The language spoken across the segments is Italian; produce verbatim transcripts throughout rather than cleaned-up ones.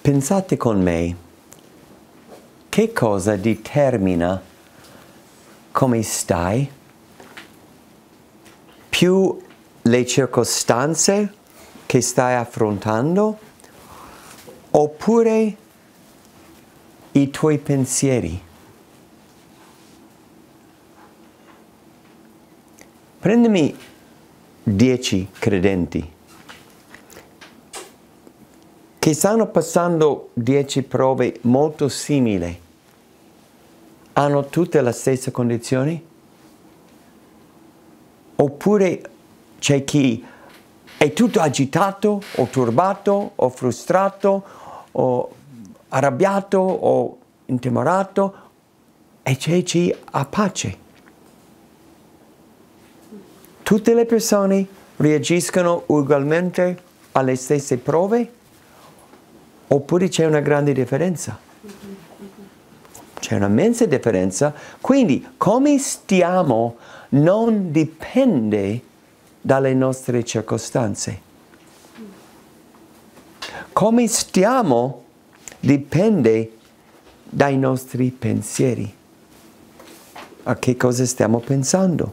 Pensate con me, che cosa determina come stai? Più le circostanze che stai affrontando, oppure i tuoi pensieri? Prendimi dieci credenti che stanno passando dieci prove molto simili. Hanno tutte le stesse condizioni? Oppure c'è chi è tutto agitato, o turbato, o frustrato, o arrabbiato, o intimorato, e c'è chi ha pace. Tutte le persone reagiscono ugualmente alle stesse prove? Oppure c'è una grande differenza? C'è una immensa differenza. Quindi come stiamo non dipende dalle nostre circostanze. Come stiamo dipende dai nostri pensieri. A che cosa stiamo pensando?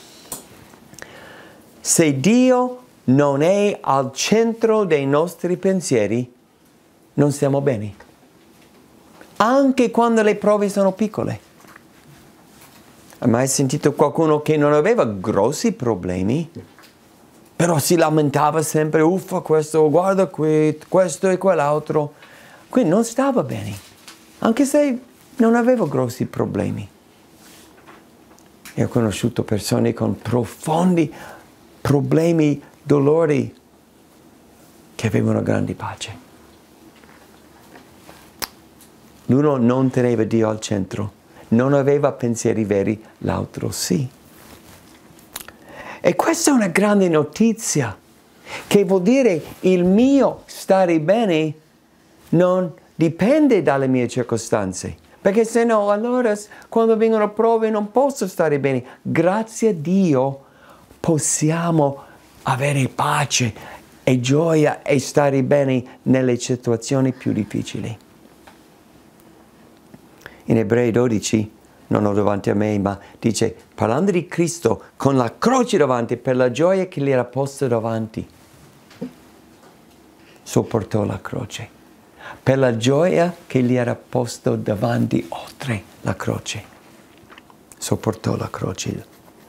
Se Dio non è al centro dei nostri pensieri, non stiamo bene. Anche quando le prove sono piccole. Hai mai sentito qualcuno che non aveva grossi problemi, però si lamentava sempre, uffa, questo, guarda qui, questo e quell'altro. Quindi non stava bene, anche se non aveva grossi problemi. E ho conosciuto persone con profondi problemi, dolori, che avevano grande pace. L'uno non teneva Dio al centro, non aveva pensieri veri, l'altro sì. E questa è una grande notizia, che vuol dire il mio stare bene non dipende dalle mie circostanze. Perché se no, allora quando vengono prove non posso stare bene. Grazie a Dio possiamo avere pace e gioia e stare bene nelle situazioni più difficili. In Ebrei dodici, non ho davanti a me, ma dice, parlando di Cristo, con la croce davanti, per la gioia che gli era posta davanti, sopportò la croce. Per la gioia che gli era posto davanti, oltre la croce, sopportò la croce.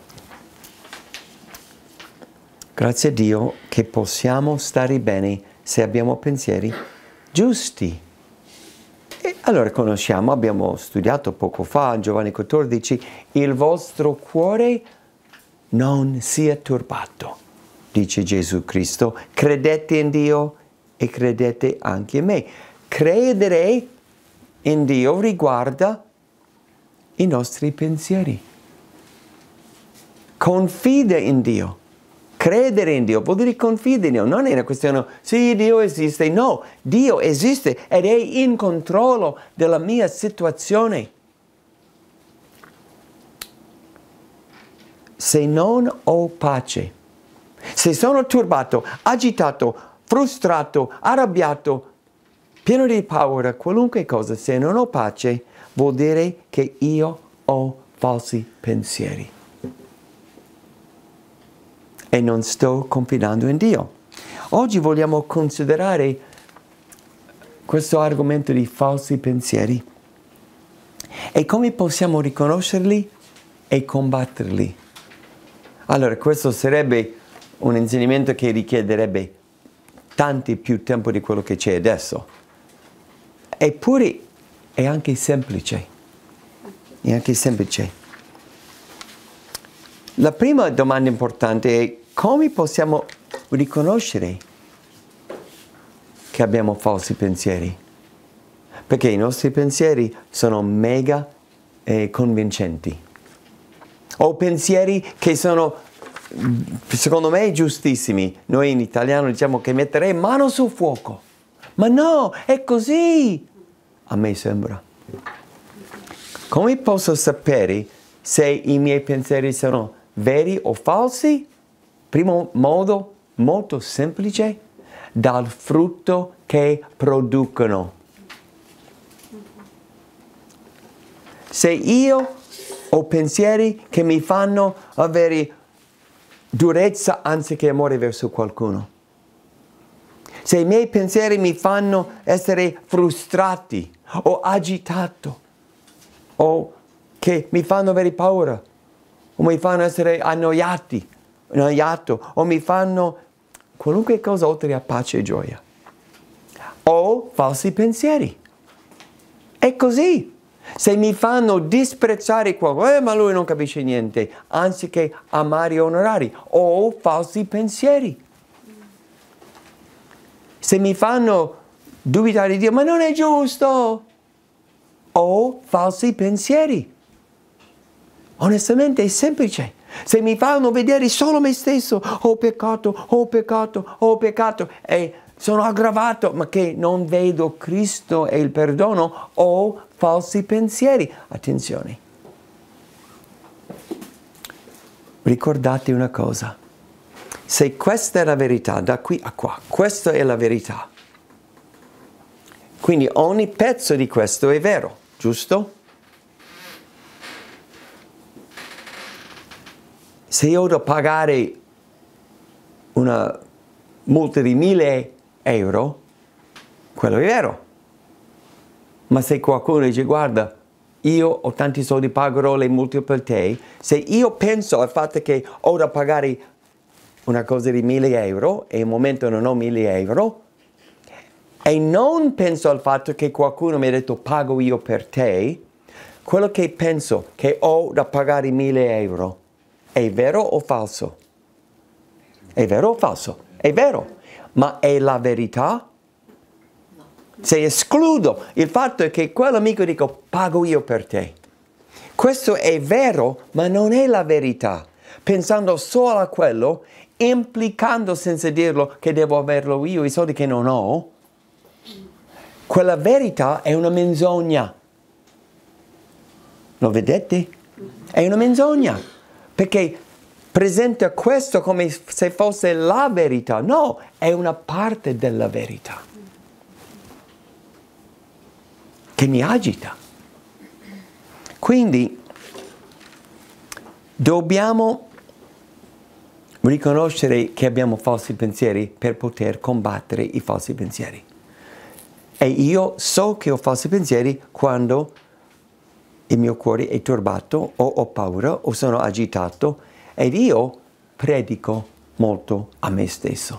Grazie a Dio che possiamo stare bene se abbiamo pensieri giusti. E allora conosciamo, abbiamo studiato poco fa, Giovanni quattordici, il vostro cuore non sia turbato, dice Gesù Cristo, credete in Dio e credete anche in me. Credere in Dio riguarda i nostri pensieri. Confida in Dio. Credere in Dio vuol dire confidare in Dio, non è una questione, sì, Dio esiste, no, Dio esiste ed è in controllo della mia situazione. Se non ho pace, se sono turbato, agitato, frustrato, arrabbiato, pieno di paura, qualunque cosa, se non ho pace, vuol dire che io ho falsi pensieri. E non sto confidando in Dio. Oggi vogliamo considerare questo argomento di falsi pensieri e come possiamo riconoscerli e combatterli. Allora, questo sarebbe un insegnamento che richiederebbe tanti più tempo di quello che c'è adesso. Eppure è anche semplice. È anche semplice. La prima domanda importante è: come possiamo riconoscere che abbiamo falsi pensieri? Perché i nostri pensieri sono mega eh, convincenti. O pensieri che sono, secondo me, giustissimi. Noi in italiano diciamo che metterei mano sul fuoco. Ma no, è così! A me sembra. Come posso sapere se i miei pensieri sono veri o falsi? Primo modo molto semplice, dal frutto che producono. Se io ho pensieri che mi fanno avere durezza anziché amore verso qualcuno, se i miei pensieri mi fanno essere frustrati o agitato, o che mi fanno avere paura, o mi fanno essere annoiati, annoiato, o mi fanno qualunque cosa oltre a pace e gioia, o falsi pensieri. È così. Se mi fanno disprezzare qualcosa, eh, ma lui non capisce niente, anziché amare e onorare, o falsi pensieri. Se mi fanno dubitare di Dio, ma non è giusto, o falsi pensieri. Onestamente è semplice. Se mi fanno vedere solo me stesso, ho peccato, ho peccato, ho peccato, e sono aggravato, ma che non vedo Cristo e il perdono, o falsi pensieri. Attenzione. Ricordate una cosa. Se questa è la verità, da qui a qua, questa è la verità. Quindi ogni pezzo di questo è vero, giusto? Se io devo pagare una multa di mille euro, quello è vero. Ma se qualcuno dice, guarda, io ho tanti soldi, pagherò le multe per te, se io penso al fatto che ho da pagare una cosa di mille euro e al momento non ho mille euro, e non penso al fatto che qualcuno mi ha detto pago io per te, quello che penso che ho da pagare mille euro, è vero o falso? È vero o falso? È vero, ma è la verità? Se escludo il fatto che quell'amico dico pago io per te, questo è vero, ma non è la verità. Pensando solo a quello, implicando senza dirlo che devo averlo io, i soldi che non ho, quella verità è una menzogna. Lo vedete? È una menzogna, perché presenta questo come se fosse la verità. No, è una parte della verità che mi agita. Quindi dobbiamo riconoscere che abbiamo falsi pensieri per poter combattere i falsi pensieri. E io so che ho falsi pensieri quando il mio cuore è turbato, o ho paura, o sono agitato, ed io predico molto a me stesso.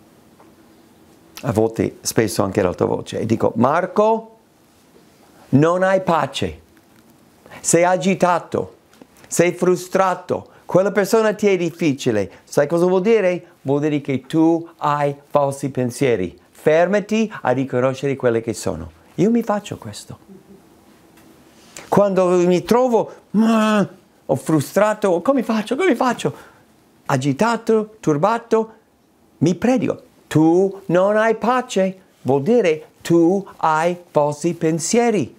A volte, spesso anche ad alta voce, e dico, Marco, non hai pace, sei agitato, sei frustrato, quella persona ti è difficile. Sai cosa vuol dire? Vuol dire che tu hai falsi pensieri. Fermati a riconoscere quelle che sono. Io mi faccio questo. Quando mi trovo uh, o frustrato, come faccio? Come faccio? Agitato, turbato, mi predico. Tu non hai pace, vuol dire tu hai falsi pensieri.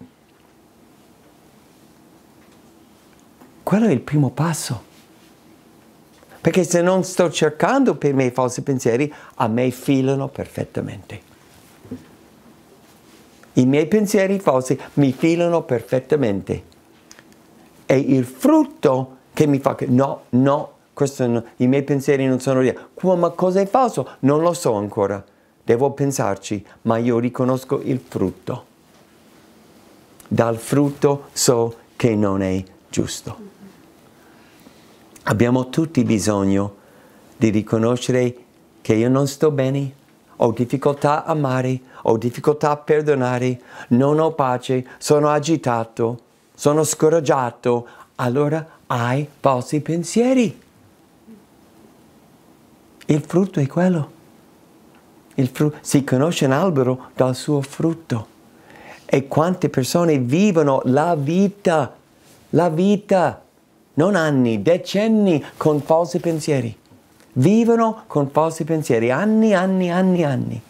Quello è il primo passo. Perché se non sto cercando per me i falsi pensieri, a me filano perfettamente. I miei pensieri falsi mi filano perfettamente. E il frutto che mi fa che no, no, questo no, i miei pensieri non sono reali. Ma cosa è falso? Non lo so ancora. Devo pensarci, ma io riconosco il frutto. Dal frutto so che non è giusto. Abbiamo tutti bisogno di riconoscere che io non sto bene, ho difficoltà a amare, ho difficoltà a perdonare, non ho pace, sono agitato, sono scoraggiato. Allora hai falsi pensieri. Il frutto è quello. Il frutto, si conosce un albero dal suo frutto. E quante persone vivono la vita, la vita, non anni, decenni con falsi pensieri. Vivono con falsi pensieri, anni, anni, anni, anni.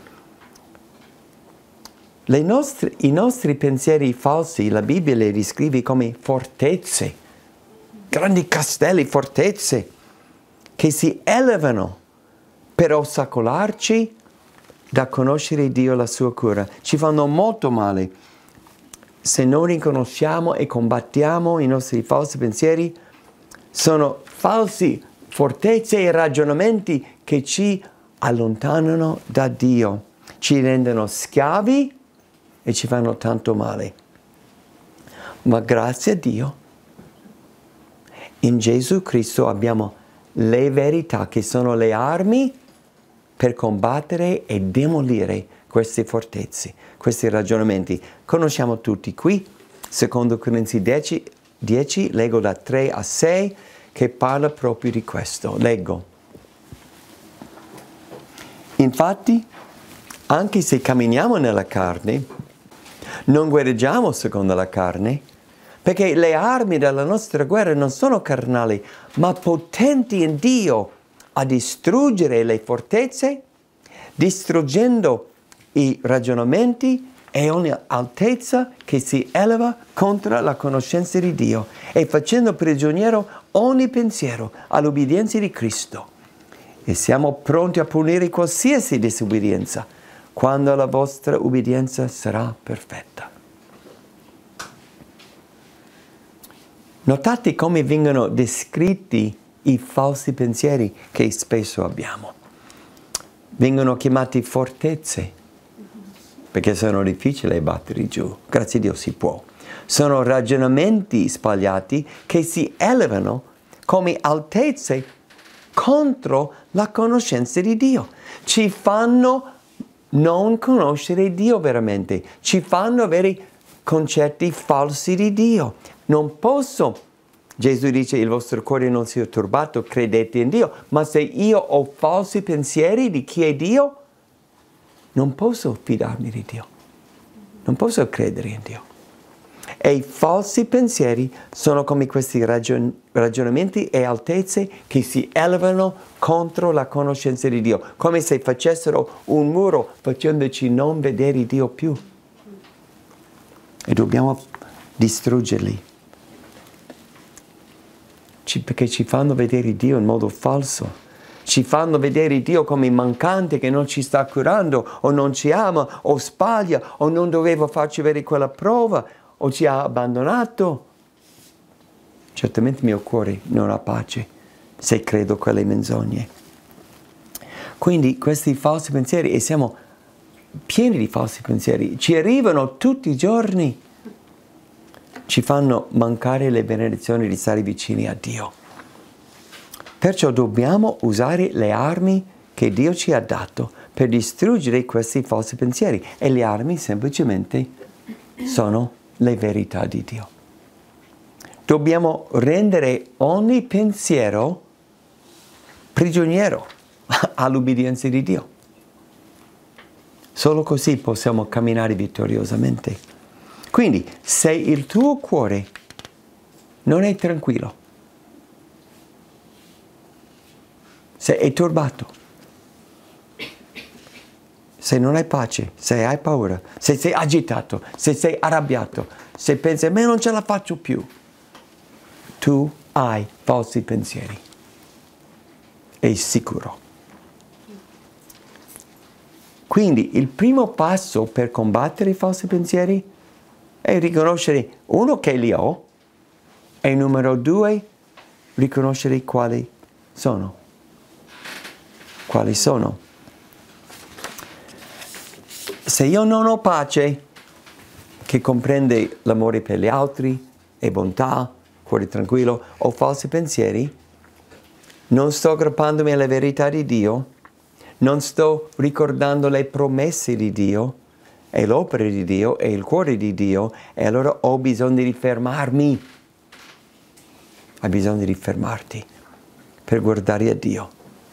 Le nostre, I nostri pensieri falsi, la Bibbia li descrive come fortezze, grandi castelli, fortezze, che si elevano per ostacolarci da conoscere Dio e la sua cura. Ci fanno molto male. Se non riconosciamo e combattiamo i nostri falsi pensieri, sono falsi fortezze e ragionamenti che ci allontanano da Dio, ci rendono schiavi e ci fanno tanto male. Ma grazie a Dio, in Gesù Cristo abbiamo le verità che sono le armi per combattere e demolire queste fortezze, questi ragionamenti. Conosciamo tutti qui, secondo Corinzi dieci, dieci, leggo da tre a sei, che parla proprio di questo. Leggo. Infatti, anche se camminiamo nella carne, non guerreggiamo secondo la carne, perché le armi della nostra guerra non sono carnali, ma potenti in Dio a distruggere le fortezze, distruggendo i ragionamenti e ogni altezza che si eleva contro la conoscenza di Dio e facendo prigioniero ogni pensiero all'obbedienza di Cristo. E siamo pronti a punire qualsiasi disobbedienza quando la vostra obbedienza sarà perfetta. Notate come vengono descritti i falsi pensieri che spesso abbiamo. Vengono chiamati fortezze, perché sono difficili da battere giù. Grazie a Dio si può. Sono ragionamenti sbagliati che si elevano come altezze contro la conoscenza di Dio. Ci fanno non conoscere Dio veramente. Ci fanno avere concetti falsi di Dio. Non posso. Gesù dice, il vostro cuore non sia turbato, credete in Dio. Ma se io ho falsi pensieri di chi è Dio, non posso fidarmi di Dio. Non posso credere in Dio. E i falsi pensieri sono come questi ragion- ragionamenti e altezze che si elevano contro la conoscenza di Dio, come se facessero un muro facendoci non vedere Dio più. E dobbiamo distruggerli. Ci, perché ci fanno vedere Dio in modo falso. Ci fanno vedere Dio come mancante, che non ci sta curando, o non ci ama, o sbaglia, o non doveva farci vedere quella prova, o ci ha abbandonato. Certamente il mio cuore non ha pace se credo quelle menzogne. Quindi questi falsi pensieri, e siamo pieni di falsi pensieri, ci arrivano tutti i giorni, ci fanno mancare le benedizioni di stare vicini a Dio. Perciò dobbiamo usare le armi che Dio ci ha dato per distruggere questi falsi pensieri. E le armi semplicemente sono le verità di Dio. Dobbiamo rendere ogni pensiero prigioniero all'obbedienza di Dio. Solo così possiamo camminare vittoriosamente. Quindi, se il tuo cuore non è tranquillo, se è turbato, se non hai pace, se hai paura, se sei agitato, se sei arrabbiato, se pensi, ma non ce la faccio più, tu hai falsi pensieri. È sicuro. Quindi il primo passo per combattere i falsi pensieri è riconoscere, uno, che li ho, e numero due, riconoscere quali sono. Quali sono? Se io non ho pace, che comprende l'amore per gli altri, e bontà, cuore tranquillo, ho falsi pensieri, non sto aggrappandomi alle verità di Dio, non sto ricordando le promesse di Dio, e l'opera di Dio, e il cuore di Dio, e allora ho bisogno di fermarmi. Hai bisogno di fermarti per guardare a Dio.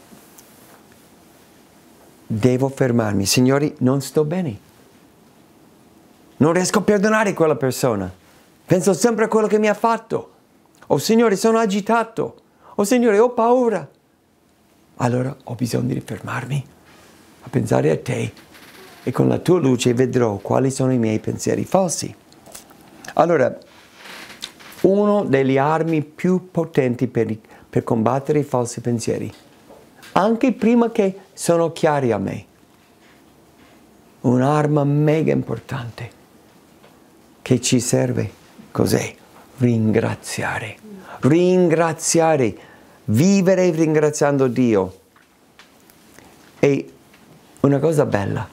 Devo fermarmi. Signori, non sto bene. Non riesco a perdonare quella persona. Penso sempre a quello che mi ha fatto. Oh Signore, sono agitato. Oh Signore, ho paura. Allora ho bisogno di fermarmi a pensare a te. E con la tua luce vedrò quali sono i miei pensieri falsi. Allora, una delle armi più potenti per, per combattere i falsi pensieri, anche prima che sono chiari a me. Un'arma mega importante che ci serve, cos'è? Ringraziare. Ringraziare. Vivere ringraziando Dio. E una cosa bella.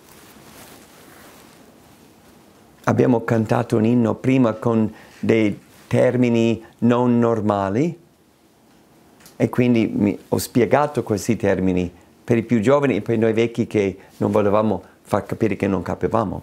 Abbiamo cantato un inno prima con dei termini non normali e quindi mi, ho spiegato questi termini per i più giovani e per noi vecchi che non volevamo far capire che non capivamo.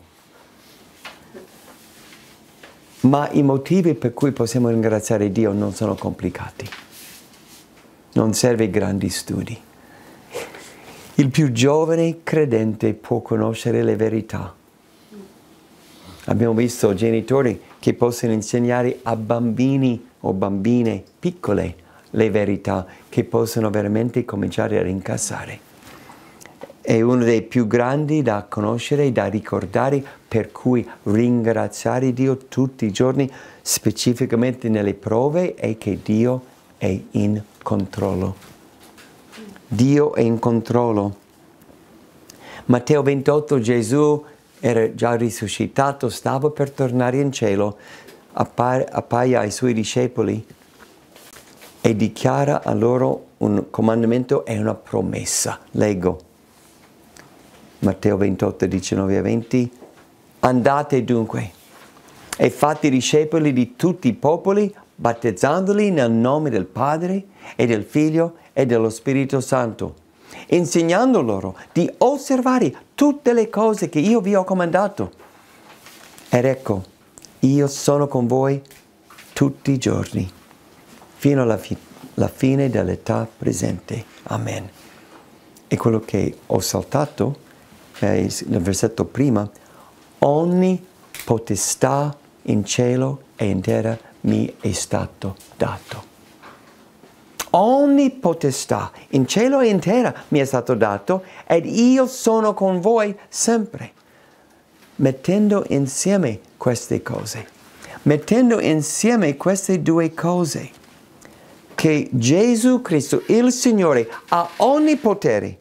Ma i motivi per cui possiamo ringraziare Dio non sono complicati. Non serve grandi studi. Il più giovane credente può conoscere le verità. Abbiamo visto genitori che possono insegnare a bambini o bambine piccole le verità che possono veramente cominciare a rincassare. È uno dei più grandi da conoscere e da ricordare, per cui ringraziare Dio tutti i giorni, specificamente nelle prove, è che Dio è in controllo. Dio è in controllo. Matteo ventotto, Gesù era già risuscitato, stava per tornare in cielo, appare, appaia ai suoi discepoli e dichiara a loro un comandamento e una promessa. Leggo. Matteo ventotto, diciannove a venti. Andate dunque e fate discepoli di tutti i popoli, battezzandoli nel nome del Padre e del Figlio e dello Spirito Santo, insegnando loro di osservare tutte le cose che io vi ho comandato. Ed ecco, io sono con voi tutti i giorni, fino alla fi- la fine dell'età presente. Amen. E quello che ho saltato, eh, nel versetto prima, ogni potestà in cielo e in terra mi è stato dato. Ogni potestà in cielo e in terra mi è stato dato ed io sono con voi sempre. Mettendo insieme queste cose, mettendo insieme queste due cose, che Gesù Cristo, il Signore, ha ogni potere,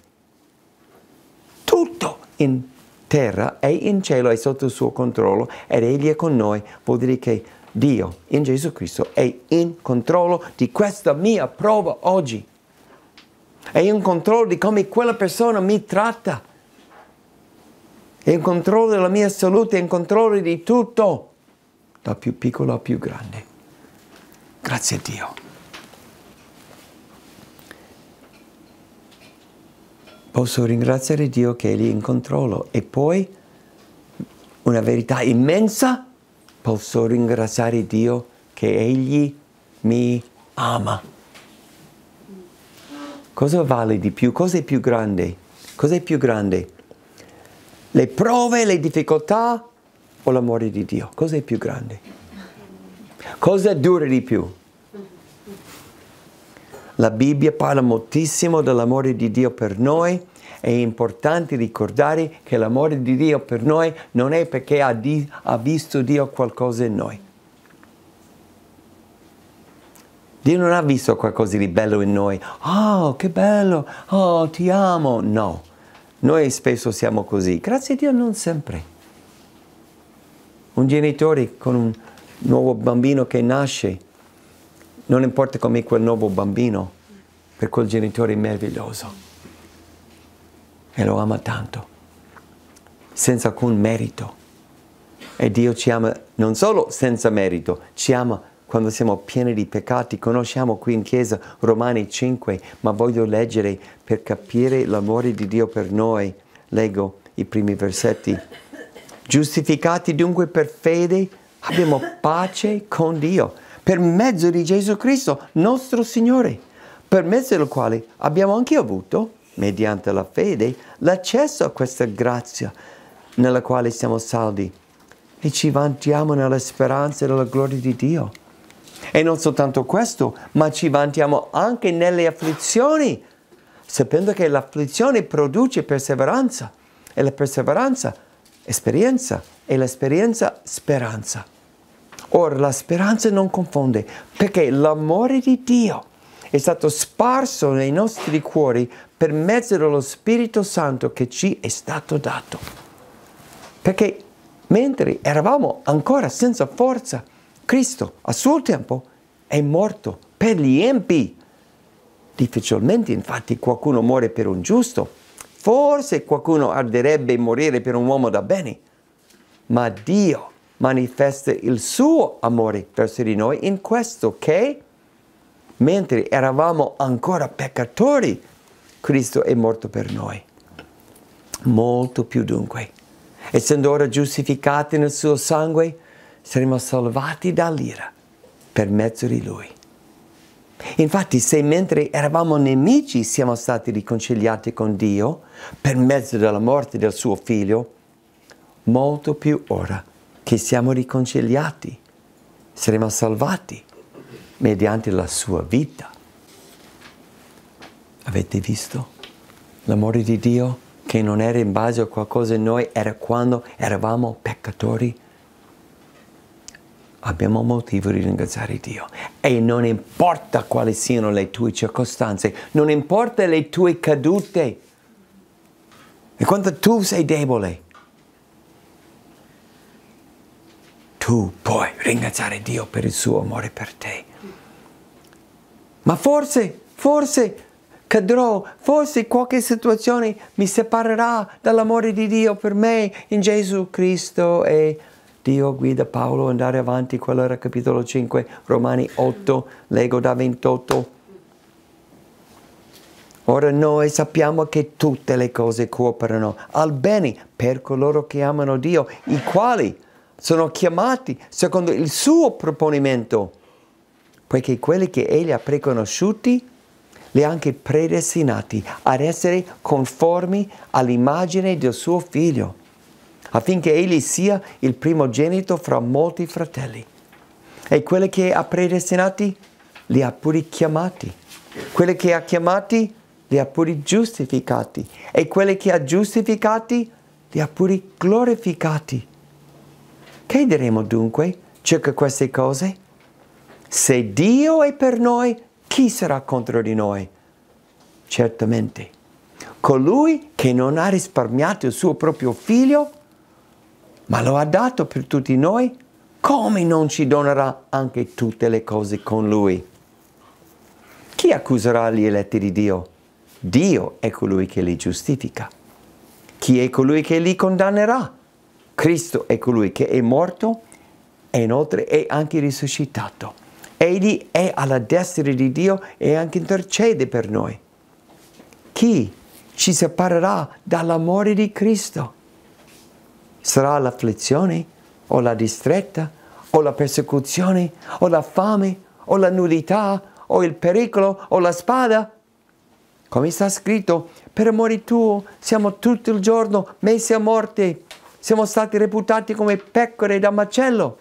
tutto in terra e in cielo è sotto il suo controllo ed Egli è con noi, vuol dire che Dio in Gesù Cristo è in controllo di questa mia prova oggi. È in controllo di come quella persona mi tratta. È in controllo della mia salute, è in controllo di tutto, dal più piccolo al più grande. Grazie a Dio. Posso ringraziare Dio che Egli è in controllo e poi una verità immensa. Posso ringraziare Dio che Egli mi ama. Cosa vale di più? Cosa è più grande? Cosa è più grande? Le prove, le difficoltà o l'amore di Dio? Cosa è più grande? Cosa dura di più? La Bibbia parla moltissimo dell'amore di Dio per noi. È importante ricordare che l'amore di Dio per noi non è perché ha, di, ha visto Dio qualcosa in noi. Dio non ha visto qualcosa di bello in noi. Oh, che bello! Oh, ti amo! No. Noi spesso siamo così. Grazie a Dio non sempre. Un genitore con un nuovo bambino che nasce, non importa com'è quel nuovo bambino, per quel genitore è meraviglioso. E lo ama tanto, senza alcun merito. E Dio ci ama non solo senza merito, ci ama quando siamo pieni di peccati. Conosciamo qui in chiesa Romani cinque, ma voglio leggere per capire l'amore di Dio per noi. Leggo i primi versetti. Giustificati dunque per fede, abbiamo pace con Dio, per mezzo di Gesù Cristo, nostro Signore, per mezzo del quale abbiamo anche avuto, mediante la fede, l'accesso a questa grazia nella quale siamo saldi e ci vantiamo nella speranza della gloria di Dio. E non soltanto questo, ma ci vantiamo anche nelle afflizioni, sapendo che l'afflizione produce perseveranza e la perseveranza esperienza e l'esperienza speranza. Ora la speranza non confonde, perché l'amore di Dio è stato sparso nei nostri cuori per mezzo dello Spirito Santo che ci è stato dato. Perché mentre eravamo ancora senza forza, Cristo a suo tempo è morto per gli empi. Difficilmente infatti qualcuno muore per un giusto. Forse qualcuno arderebbe morire per un uomo da bene. Ma Dio manifesta il suo amore verso di noi in questo che, mentre eravamo ancora peccatori, Cristo è morto per noi. Molto più dunque. Essendo ora giustificati nel suo sangue, saremo salvati dall'ira per mezzo di Lui. Infatti, se mentre eravamo nemici siamo stati riconciliati con Dio per mezzo della morte del suo Figlio, molto più ora che siamo riconciliati saremo salvati mediante la sua vita. Avete visto? L'amore di Dio che non era in base a qualcosa in noi, era quando eravamo peccatori. Abbiamo motivo di ringraziare Dio. E non importa quali siano le tue circostanze, non importa le tue cadute, e quando tu sei debole, tu puoi ringraziare Dio per il suo amore per te. Ma forse, forse cadrò, forse qualche situazione mi separerà dall'amore di Dio per me in Gesù Cristo, e Dio guida Paolo ad andare avanti. Quello era capitolo cinque, Romani otto, leggo da ventotto. Ora noi sappiamo che tutte le cose cooperano al bene per coloro che amano Dio, i quali sono chiamati secondo il suo proponimento, poiché quelli che Egli ha preconosciuti li ha anche predestinati ad essere conformi all'immagine del suo Figlio, affinché Egli sia il primogenito fra molti fratelli. E quelli che ha predestinati li ha pure chiamati. Quelli che ha chiamati li ha pure giustificati. E quelli che ha giustificati li ha pure glorificati. Che diremo dunque circa queste cose? Se Dio è per noi, chi sarà contro di noi? Certamente, colui che non ha risparmiato il suo proprio Figlio, ma lo ha dato per tutti noi, come non ci donerà anche tutte le cose con Lui? Chi accuserà gli eletti di Dio? Dio è colui che li giustifica. Chi è colui che li condannerà? Cristo è colui che è morto e inoltre è anche risuscitato. Egli è alla destra di Dio e anche intercede per noi. Chi ci separerà dall'amore di Cristo? Sarà l'afflizione, o la distretta, o la persecuzione, o la fame, o la nudità, o il pericolo, o la spada? Come sta scritto, per amore tuo siamo tutto il giorno messi a morte, siamo stati reputati come pecore da macello.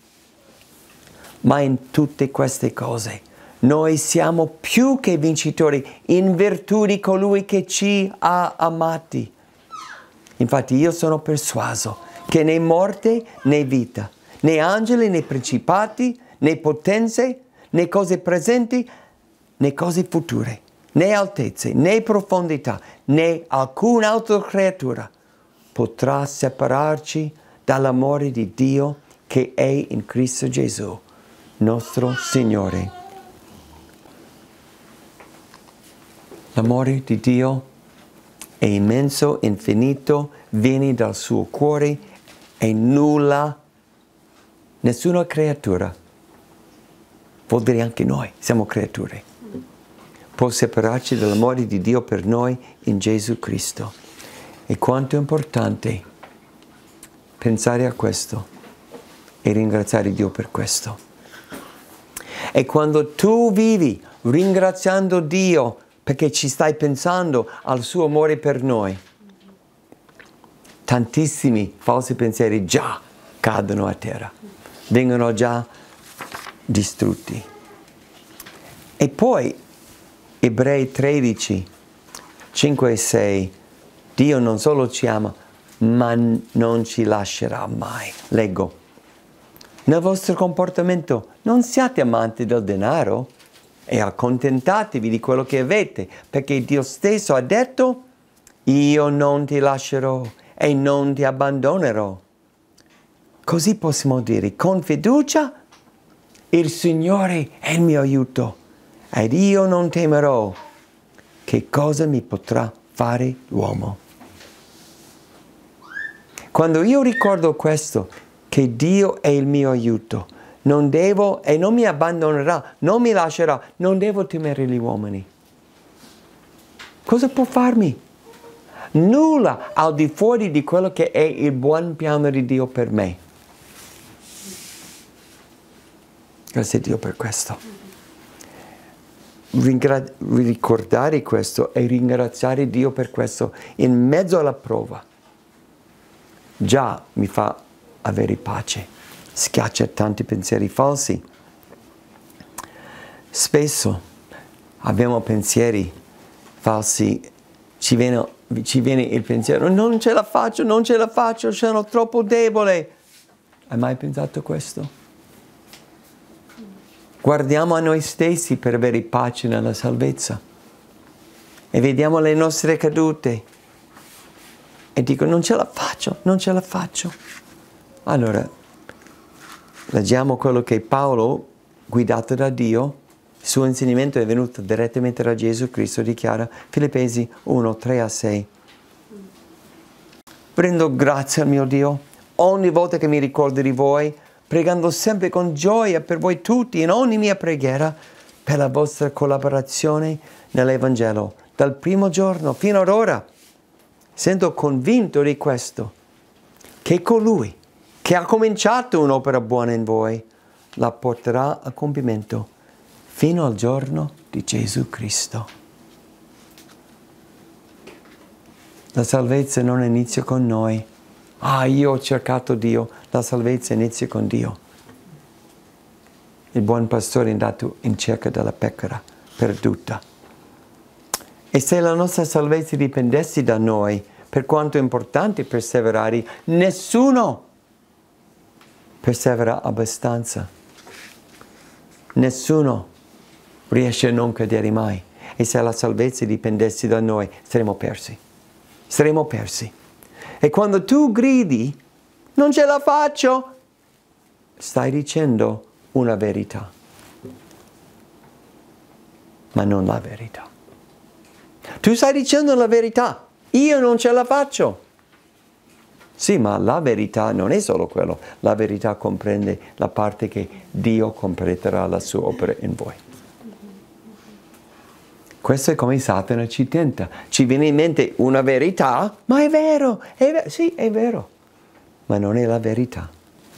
Ma in tutte queste cose noi siamo più che vincitori in virtù di colui che ci ha amati. Infatti io sono persuaso che né morte né vita, né angeli né principati, né potenze, né cose presenti, né cose future, né altezze, né profondità, né alcun'altra creatura potrà separarci dall'amore di Dio che è in Cristo Gesù, nostro Signore. L'amore di Dio è immenso, infinito, viene dal suo cuore e nulla, nessuna creatura, vuol dire anche noi, siamo creature, può separarci dall'amore di Dio per noi in Gesù Cristo. E quanto è importante pensare a questo e ringraziare Dio per questo. E quando tu vivi ringraziando Dio perché ci stai pensando al suo amore per noi, tantissimi falsi pensieri già cadono a terra, vengono già distrutti. E poi Ebrei tredici, cinque e sei, Dio non solo ci ama, ma non ci lascerà mai. Leggo. Nel vostro comportamento non siate amanti del denaro, e accontentatevi di quello che avete, perché Dio stesso ha detto: io non ti lascerò e non ti abbandonerò. Così possiamo dire con fiducia: il Signore è il mio aiuto ed io non temerò. Che cosa mi potrà fare l'uomo? Quando io ricordo questo, che Dio è il mio aiuto, non devo e non mi abbandonerà, non mi lascerà, non devo temere gli uomini. Cosa può farmi? Nulla al di fuori di quello che è il buon piano di Dio per me. Grazie a Dio per questo. Ringra- ricordare questo e ringraziare Dio per questo in mezzo alla prova già mi fa avere pace, schiaccia tanti pensieri falsi. Spesso abbiamo pensieri falsi, ci viene, ci viene il pensiero: non ce la faccio, non ce la faccio, sono troppo debole. Hai mai pensato questo? Guardiamo a noi stessi per avere pace nella salvezza e vediamo le nostre cadute e dico: non ce la faccio, non ce la faccio. Allora, leggiamo quello che Paolo, guidato da Dio, il suo insegnamento è venuto direttamente da Gesù Cristo, dichiara Filippesi uno, tre a sei. Rendo grazie al mio Dio ogni volta che mi ricordo di voi, pregando sempre con gioia per voi tutti in ogni mia preghiera, per la vostra collaborazione nell'Evangelo, dal primo giorno fino ad ora. Sento convinto di questo, che colui che ha cominciato un'opera buona in voi la porterà a compimento fino al giorno di Gesù Cristo. La salvezza non inizia con noi. Ah, io ho cercato Dio. La salvezza inizia con Dio. Il buon pastore è andato in cerca della pecora perduta. E se la nostra salvezza dipendesse da noi, per quanto è importante perseverare, nessuno persevera abbastanza. Nessuno riesce a non cadere mai. E se la salvezza dipendesse da noi, saremmo persi. Saremmo persi. E quando tu gridi: non ce la faccio, stai dicendo una verità, ma non la verità. Tu stai dicendo la verità: io non ce la faccio. Sì, ma la verità non è solo quello. La verità comprende la parte che Dio completerà la sua opera in voi. Questo è come Satana ci tenta. Ci viene in mente una verità, ma è vero, è vero. Sì, è vero, ma non è la verità.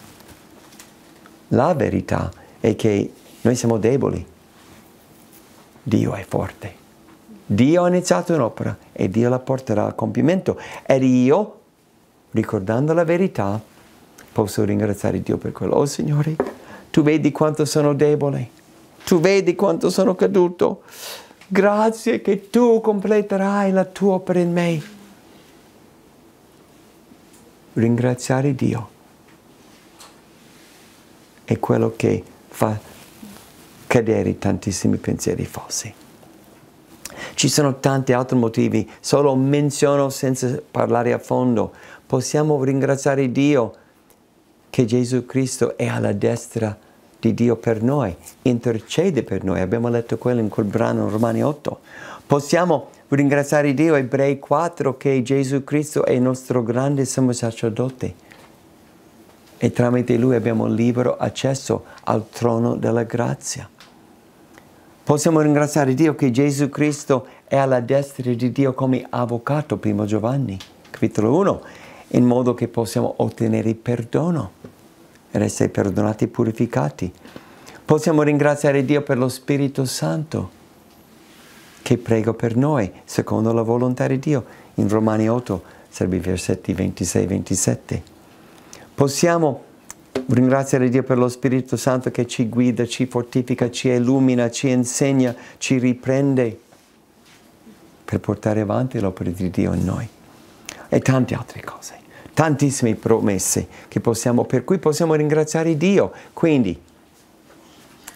La verità è che noi siamo deboli. Dio è forte. Dio ha iniziato un'opera e Dio la porterà a compimento. Ed io, ricordando la verità, posso ringraziare Dio per quello. Oh Signore, tu vedi quanto sono debole. Tu vedi quanto sono caduto. Grazie che tu completerai la tua opera in me. Ringraziare Dio è quello che fa cadere tantissimi pensieri falsi. Ci sono tanti altri motivi, solo menziono senza parlare a fondo. Possiamo ringraziare Dio che Gesù Cristo è alla destra di Dio per noi, intercede per noi. Abbiamo letto quello in quel brano, Romani otto. Possiamo ringraziare Dio, Ebrei quattro, che Gesù Cristo è il nostro grande sommo sacerdote e tramite Lui abbiamo libero accesso al trono della grazia. Possiamo ringraziare Dio che Gesù Cristo è alla destra di Dio come avvocato, primo Giovanni, capitolo uno, in modo che possiamo ottenere perdono ed essere perdonati e purificati. Possiamo ringraziare Dio per lo Spirito Santo che prega per noi, secondo la volontà di Dio. In Romani otto, sarebbe i versetti ventisei ventisette. Possiamo ringraziare Dio per lo Spirito Santo che ci guida, ci fortifica, ci illumina, ci insegna, ci riprende per portare avanti l'opera di Dio in noi. E tante altre cose, tantissime promesse che possiamo, per cui possiamo ringraziare Dio. Quindi,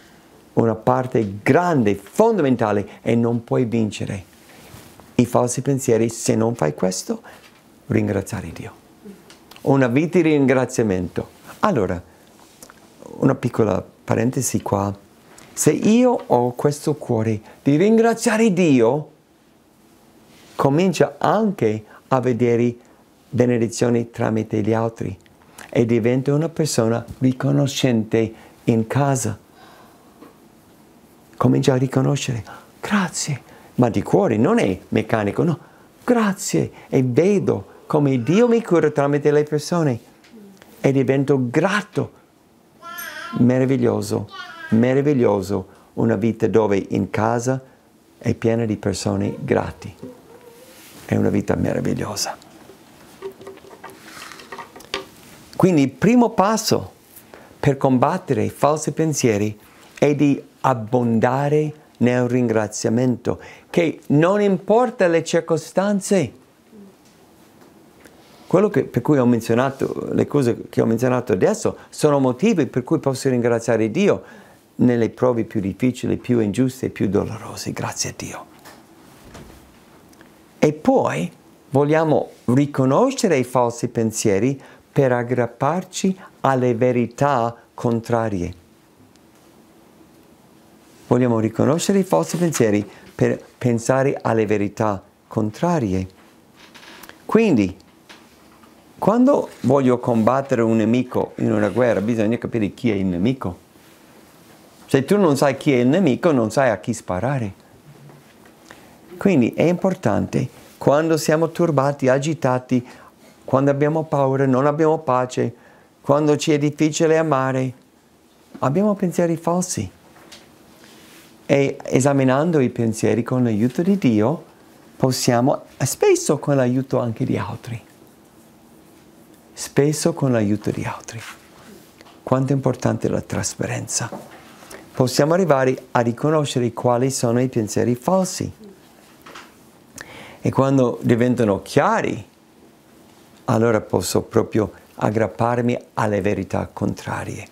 una parte grande, fondamentale, e non puoi vincere i falsi pensieri se non fai questo. Ringraziare Dio. Una vita di ringraziamento. Allora, una piccola parentesi qua. Se io ho questo cuore di ringraziare Dio, comincia anche a vedere benedizioni tramite gli altri e diventa una persona riconoscente in casa. Comincia a riconoscere, grazie, ma di cuore, non è meccanico, no, grazie, e vedo come Dio mi cura tramite le persone e divento grato. Meraviglioso, meraviglioso, una vita dove in casa è piena di persone grati. È una vita meravigliosa. Quindi il primo passo per combattere i falsi pensieri è di abbondare nel ringraziamento, che non importa le circostanze. Quello che, per cui ho menzionato, le cose che ho menzionato adesso, sono motivi per cui posso ringraziare Dio nelle prove più difficili, più ingiuste, più dolorose. Grazie a Dio. E poi vogliamo riconoscere i falsi pensieri per aggrapparci alle verità contrarie. Vogliamo riconoscere i falsi pensieri per pensare alle verità contrarie. Quindi, quando voglio combattere un nemico in una guerra, bisogna capire chi è il nemico. Se tu non sai chi è il nemico, non sai a chi sparare. Quindi è importante, quando siamo turbati, agitati, quando abbiamo paura, non abbiamo pace, quando ci è difficile amare, abbiamo pensieri falsi. E esaminando i pensieri con l'aiuto di Dio, possiamo, spesso con l'aiuto anche di altri, spesso con l'aiuto di altri. Quanto è importante la trasparenza. Possiamo arrivare a riconoscere quali sono i pensieri falsi. E quando diventano chiari, allora posso proprio aggrapparmi alle verità contrarie.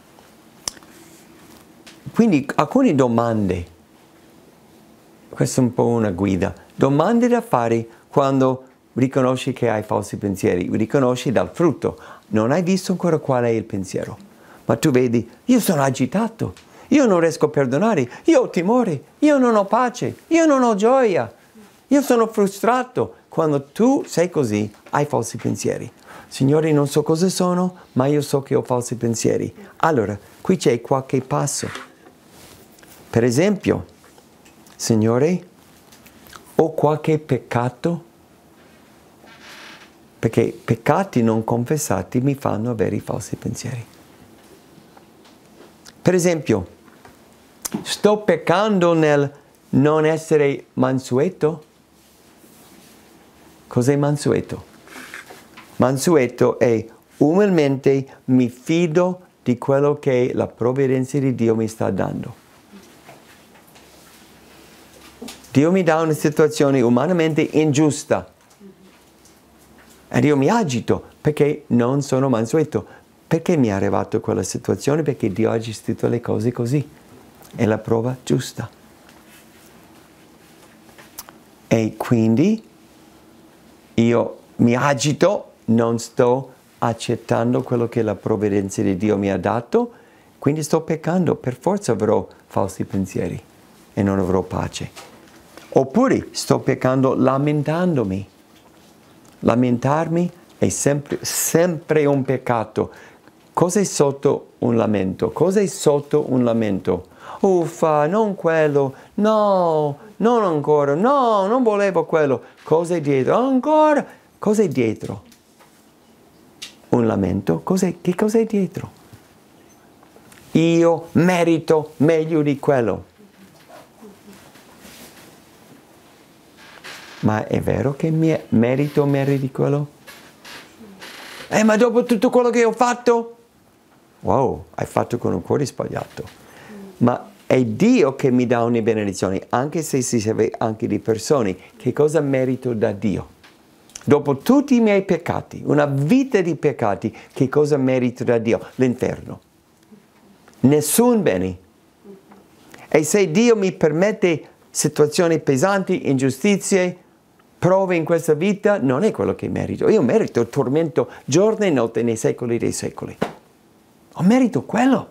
Quindi alcune domande, questa è un po' una guida, domande da fare quando riconosci che hai falsi pensieri, riconosci dal frutto, non hai visto ancora qual è il pensiero, ma tu vedi, io sono agitato, io non riesco a perdonare, io ho timore, io non ho pace, io non ho gioia, io sono frustrato. Quando tu sei così, hai falsi pensieri. Signore, non so cosa sono, ma io so che ho falsi pensieri. Allora, qui c'è qualche passo. Per esempio, Signore, ho qualche peccato? Perché peccati non confessati mi fanno avere i falsi pensieri. Per esempio, sto peccando nel non essere mansueto? Cos'è mansueto? Mansueto è umilmente mi fido di quello che la provvidenza di Dio mi sta dando. Dio mi dà una situazione umanamente ingiusta ed io mi agito perché non sono mansueto. Perché mi è arrivata quella situazione? Perché Dio ha gestito le cose così. È la prova giusta. E quindi io mi agito, non sto accettando quello che la provvidenza di Dio mi ha dato, quindi sto peccando, per forza avrò falsi pensieri e non avrò pace. Oppure sto peccando lamentandomi. Lamentarmi è sempre, sempre un peccato. Cos'è sotto un lamento? Cos'è sotto un lamento? Uffa, non quello, no, non ancora, no, non volevo quello. Cos'è dietro? Ancora? Cos'è dietro? Un lamento? Cos'è? Che cos'è dietro? Io merito meglio di quello. Ma è vero che mi merito meglio di quello? Eh, ma dopo tutto quello che ho fatto? Wow, hai fatto con un cuore sbagliato. Ma è Dio che mi dà ogni benedizione, anche se si serve anche di persone. Che cosa merito da Dio? Dopo tutti i miei peccati, una vita di peccati, che cosa merito da Dio? L'inferno. Nessun bene. E se Dio mi permette situazioni pesanti, ingiustizie, prove in questa vita, non è quello che merito. Io merito il tormento giorno e notte nei secoli dei secoli. Ho merito quello.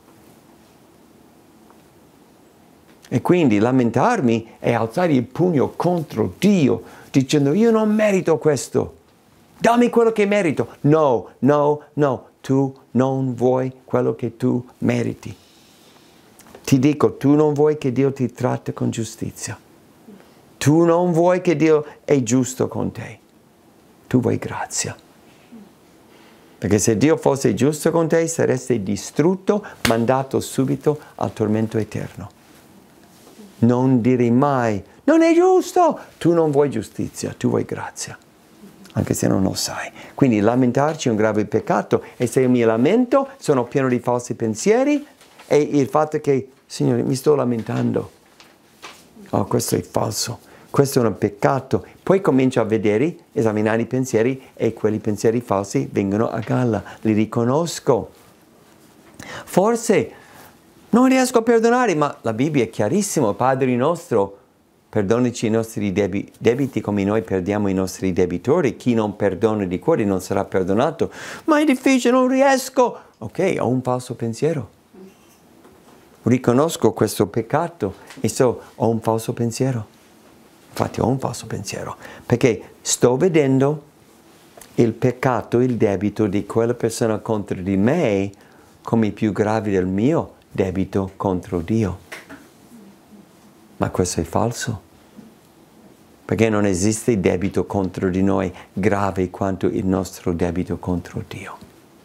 E quindi lamentarmi è alzare il pugno contro Dio, dicendo io non merito questo. Dammi quello che merito. No, no, no. Tu non vuoi quello che tu meriti. Ti dico, tu non vuoi che Dio ti tratti con giustizia. Tu non vuoi che Dio è giusto con te. Tu vuoi grazia. Perché se Dio fosse giusto con te, saresti distrutto, mandato subito al tormento eterno. Non dire mai, non è giusto. Tu non vuoi giustizia, tu vuoi grazia. Anche se non lo sai. Quindi lamentarci è un grave peccato. E se io mi lamento, sono pieno di falsi pensieri. E il fatto che, Signore, mi sto lamentando. Oh, questo è falso. Questo è un peccato. Poi comincio a vedere, esaminare i pensieri e quelli pensieri falsi vengono a galla. Li riconosco. Forse non riesco a perdonare, ma la Bibbia è chiarissima. Padre nostro, perdonaci i nostri debi- debiti come noi perdiamo i nostri debitori. Chi non perdona di cuore non sarà perdonato. Ma è difficile, non riesco. Ok, ho un falso pensiero. Riconosco questo peccato e so, ho un falso pensiero. Infatti ho un falso pensiero. Perché sto vedendo il peccato, il debito di quella persona contro di me come più grave del mio debito contro Dio. Ma questo è falso. Perché non esiste debito contro di noi grave quanto il nostro debito contro Dio.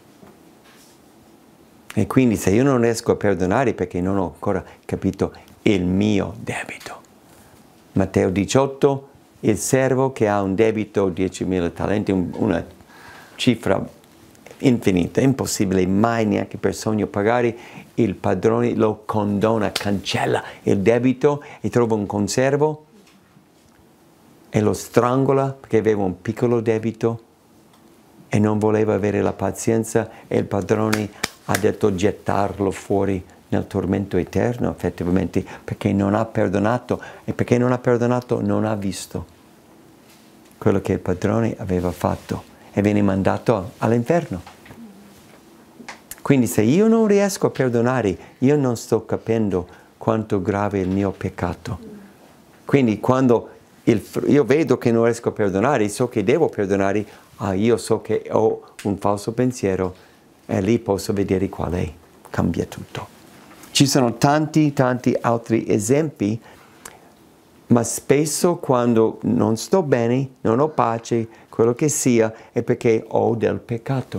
E quindi se io non riesco a perdonare perché non ho ancora capito il mio debito. Matteo diciotto, il servo che ha un debito diecimila talenti, un, una cifra infinita, impossibile mai neanche per sogno pagare, il padrone lo condona, cancella il debito e trova un conservo e lo strangola perché aveva un piccolo debito e non voleva avere la pazienza e il padrone ha detto gettarlo fuori nel tormento eterno, effettivamente, perché non ha perdonato e perché non ha perdonato non ha visto quello che il padrone aveva fatto e viene mandato all'inferno. Quindi se io non riesco a perdonare, io non sto capendo quanto grave è il mio peccato. Quindi quando il, io vedo che non riesco a perdonare, so che devo perdonare, ah, io so che ho un falso pensiero, e lì posso vedere qual è, cambia tutto. Ci sono tanti, tanti altri esempi, ma spesso quando non sto bene, non ho pace, quello che sia, è perché ho del peccato.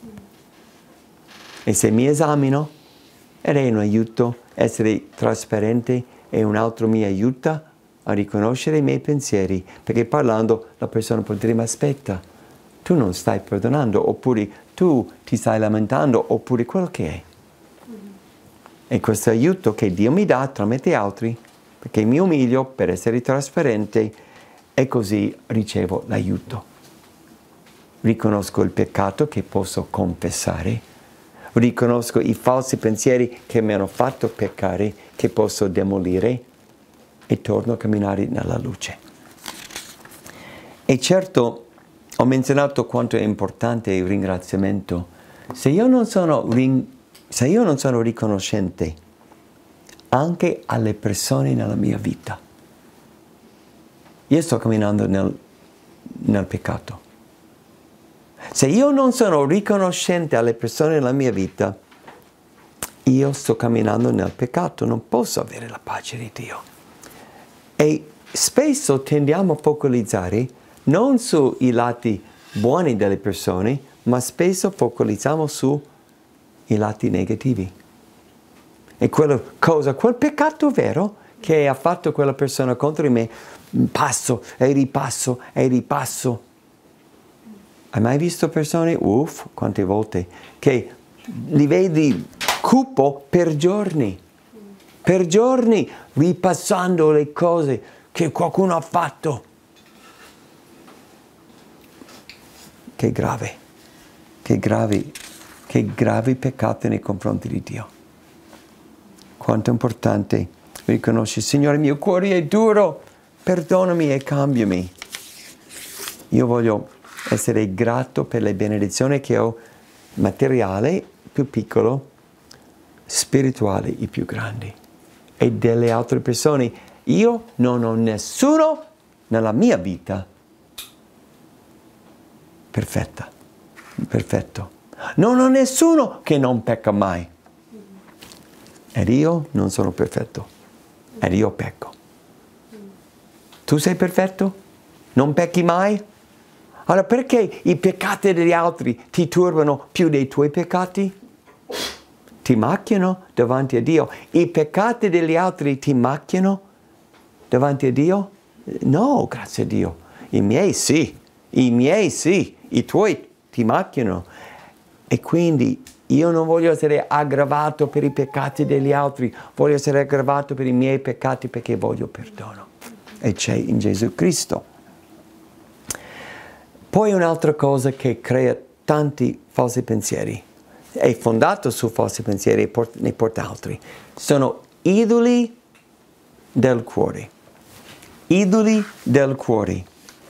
E se mi esamino, ed è un aiuto, essere trasparente e un altro mi aiuta a riconoscere i miei pensieri, perché parlando la persona può dire, ma aspetta, tu non stai perdonando, oppure tu ti stai lamentando, oppure quello che è. E questo aiuto che Dio mi dà tramite altri, perché mi umilio per essere trasparente e così ricevo l'aiuto. Riconosco il peccato che posso confessare, riconosco i falsi pensieri che mi hanno fatto peccare, che posso demolire e torno a camminare nella luce. E certo, ho menzionato quanto è importante il ringraziamento. Se io non sono, se io non sono riconoscente anche alle persone nella mia vita, io sto camminando nel, nel peccato. Se io non sono riconoscente alle persone nella mia vita, io sto camminando nel peccato, non posso avere la pace di Dio. E spesso tendiamo a focalizzare non sui lati buoni delle persone, ma spesso focalizziamo sui lati negativi. E quello, cosa, quel peccato vero che ha fatto quella persona contro di me, passo e ripasso e ripasso. Hai mai visto persone, uff, quante volte, che li vedi cupo per giorni, per giorni, ripassando le cose che qualcuno ha fatto. Che grave, che gravi, che gravi peccati nei confronti di Dio. Quanto è importante riconosci, Signore, il mio cuore è duro, perdonami e cambiami. Io voglio essere grato per le benedizioni che ho, materiale più piccolo, spirituale i più grandi. E delle altre persone, io non ho nessuno nella mia vita perfetta, perfetto. Non ho nessuno che non pecca mai. Ed io non sono perfetto. Ed io pecco. Tu sei perfetto? Non pecchi mai? Allora perché i peccati degli altri ti turbano più dei tuoi peccati? Ti macchiano davanti a Dio. I peccati degli altri ti macchiano davanti a Dio? No, grazie a Dio. I miei sì. I miei sì. I tuoi ti macchiano. E quindi io non voglio essere aggravato per i peccati degli altri. Voglio essere aggravato per i miei peccati perché voglio perdono. E c'è in Gesù Cristo. Poi un'altra cosa che crea tanti falsi pensieri, è fondato su falsi pensieri e ne porta altri, sono idoli del cuore. Idoli del cuore.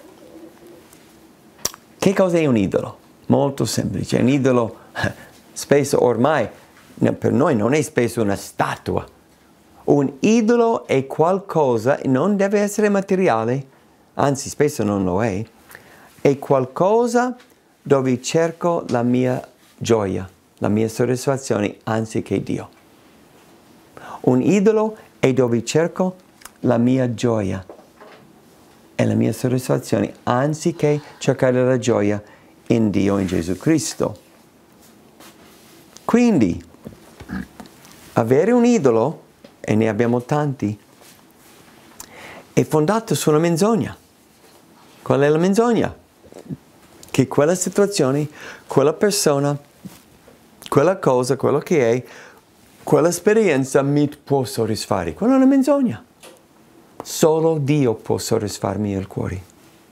Che cos'è un idolo? Molto semplice. Un idolo, spesso ormai, per noi non è spesso una statua. Un idolo è qualcosa, non deve essere materiale, anzi spesso non lo è, è qualcosa dove cerco la mia gioia, la mia soddisfazione anziché Dio. Un idolo è dove cerco la mia gioia e la mia soddisfazione anziché cercare la gioia in Dio, in Gesù Cristo. Quindi, avere un idolo, e ne abbiamo tanti, è fondato su una menzogna. Qual è la menzogna? Che quella situazione, quella persona, quella cosa, quello che è, quella esperienza mi può soddisfare. Quella è una menzogna. Solo Dio può soddisfarmi il cuore.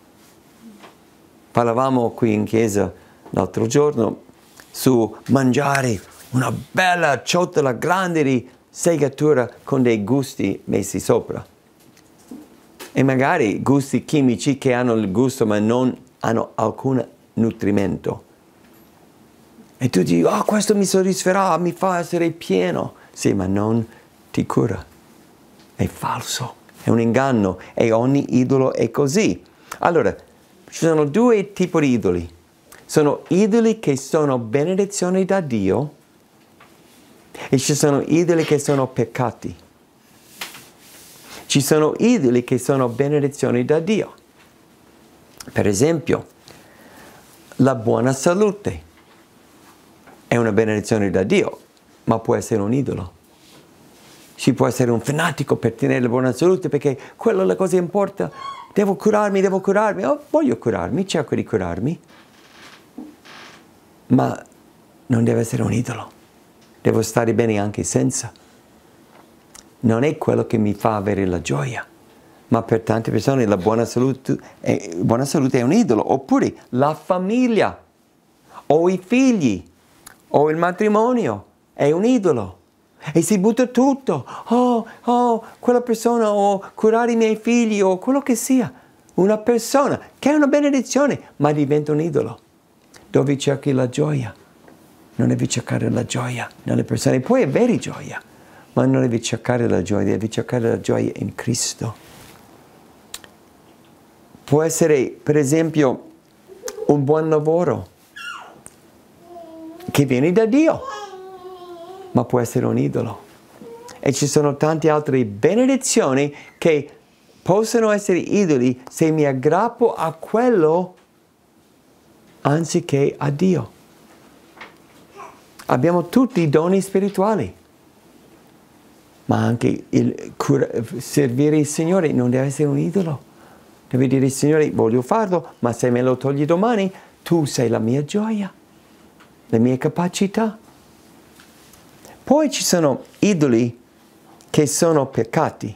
Parlavamo qui in chiesa l'altro giorno su mangiare una bella ciotola grande di segatura con dei gusti messi sopra. E magari gusti chimici che hanno il gusto ma non hanno alcun nutrimento. E tu dici, oh, questo mi soddisferà, mi fa essere pieno. Sì, ma non ti cura. È falso, è un inganno e ogni idolo è così. Allora, ci sono due tipi di idoli. Sono idoli che sono benedizioni da Dio e ci sono idoli che sono peccati. Ci sono idoli che sono benedizioni da Dio. Per esempio, la buona salute è una benedizione da Dio, ma può essere un idolo. Si può essere un fanatico per tenere la buona salute perché quella è la cosa che importa. Devo curarmi, devo curarmi. Oh, voglio curarmi, cerco di curarmi. Ma non deve essere un idolo. Devo stare bene anche senza. Non è quello che mi fa avere la gioia. Ma per tante persone la buona salute è, buona salute è un idolo. Oppure la famiglia, o i figli, o il matrimonio è un idolo. E si butta tutto. Oh, oh, quella persona, o curare i miei figli, o quello che sia. Una persona che è una benedizione, ma diventa un idolo. Dove cerchi la gioia? Non devi cercare la gioia nelle persone. Puoi avere gioia, ma non devi cercare la gioia, devi cercare la gioia in Cristo. Può essere, per esempio, un buon lavoro che viene da Dio, ma può essere un idolo. E ci sono tante altre benedizioni che possono essere idoli se mi aggrappo a quello anziché a Dio. Abbiamo tutti i doni spirituali, ma anche il cura, servire il Signore non deve essere un idolo. Devi dire, Signore, voglio farlo, ma se me lo togli domani, tu sei la mia gioia, le mie capacità. Poi ci sono idoli che sono peccati.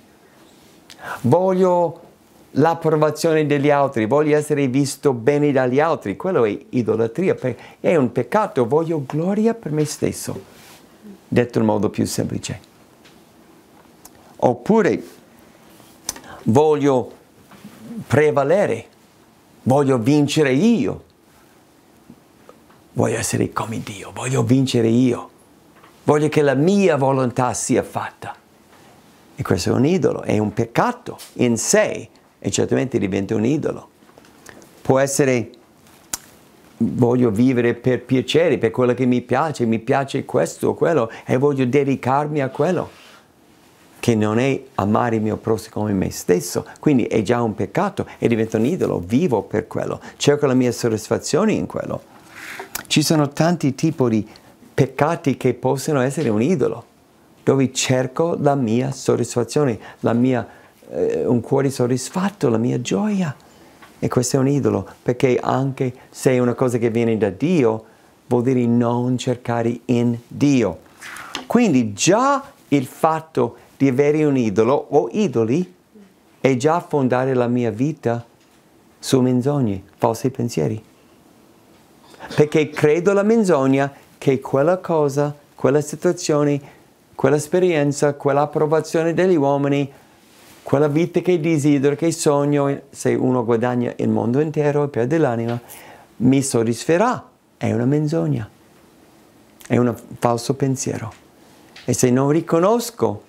Voglio l'approvazione degli altri, voglio essere visto bene dagli altri. Quello è idolatria, è un peccato. Voglio gloria per me stesso, detto in modo più semplice. Oppure voglio prevalere, voglio vincere io, voglio essere come Dio, voglio vincere io, voglio che la mia volontà sia fatta. E questo è un idolo, è un peccato in sé e certamente diventa un idolo. Può essere, voglio vivere per piacere, per quello che mi piace, mi piace questo o quello e voglio dedicarmi a quello, che non è amare il mio prossimo come me stesso. Quindi è già un peccato e diventa un idolo, vivo per quello, cerco la mia soddisfazione in quello. Ci sono tanti tipi di peccati che possono essere un idolo, dove cerco la mia soddisfazione, la mia, eh, un cuore soddisfatto, la mia gioia. E questo è un idolo, perché anche se è una cosa che viene da Dio, vuol dire non cercare in Dio. Quindi già il fatto di avere un idolo o idoli è già fondare la mia vita su menzogne, falsi pensieri. Perché credo alla menzogna che quella cosa, quella situazione, quell'esperienza, quell'approvazione degli uomini, quella vita che desidero, che sogno, se uno guadagna il mondo intero e perde l'anima, mi soddisferà. È una menzogna, è un falso pensiero. E se non riconosco,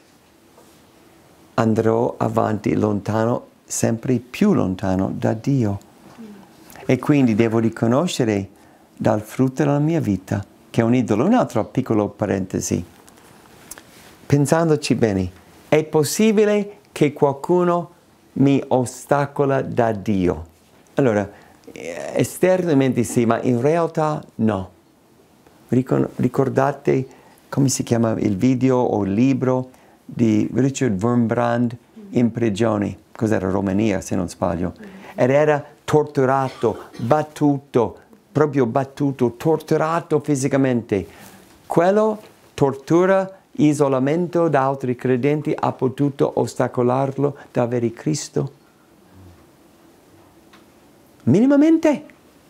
andrò avanti lontano, sempre più lontano da Dio. E quindi devo riconoscere dal frutto della mia vita che è un idolo. Un altro piccolo parentesi. Pensandoci bene, è possibile che qualcuno mi ostacola da Dio? Allora, esternamente sì, ma in realtà no. Ricordate come si chiama il video o il libro di Richard Wurmbrand in prigione? Cos'era? Romania, se non sbaglio. Ed era torturato, battuto, proprio battuto, torturato fisicamente. Quello, tortura, isolamento da altri credenti, ha potuto ostacolarlo da avere Cristo? Minimamente.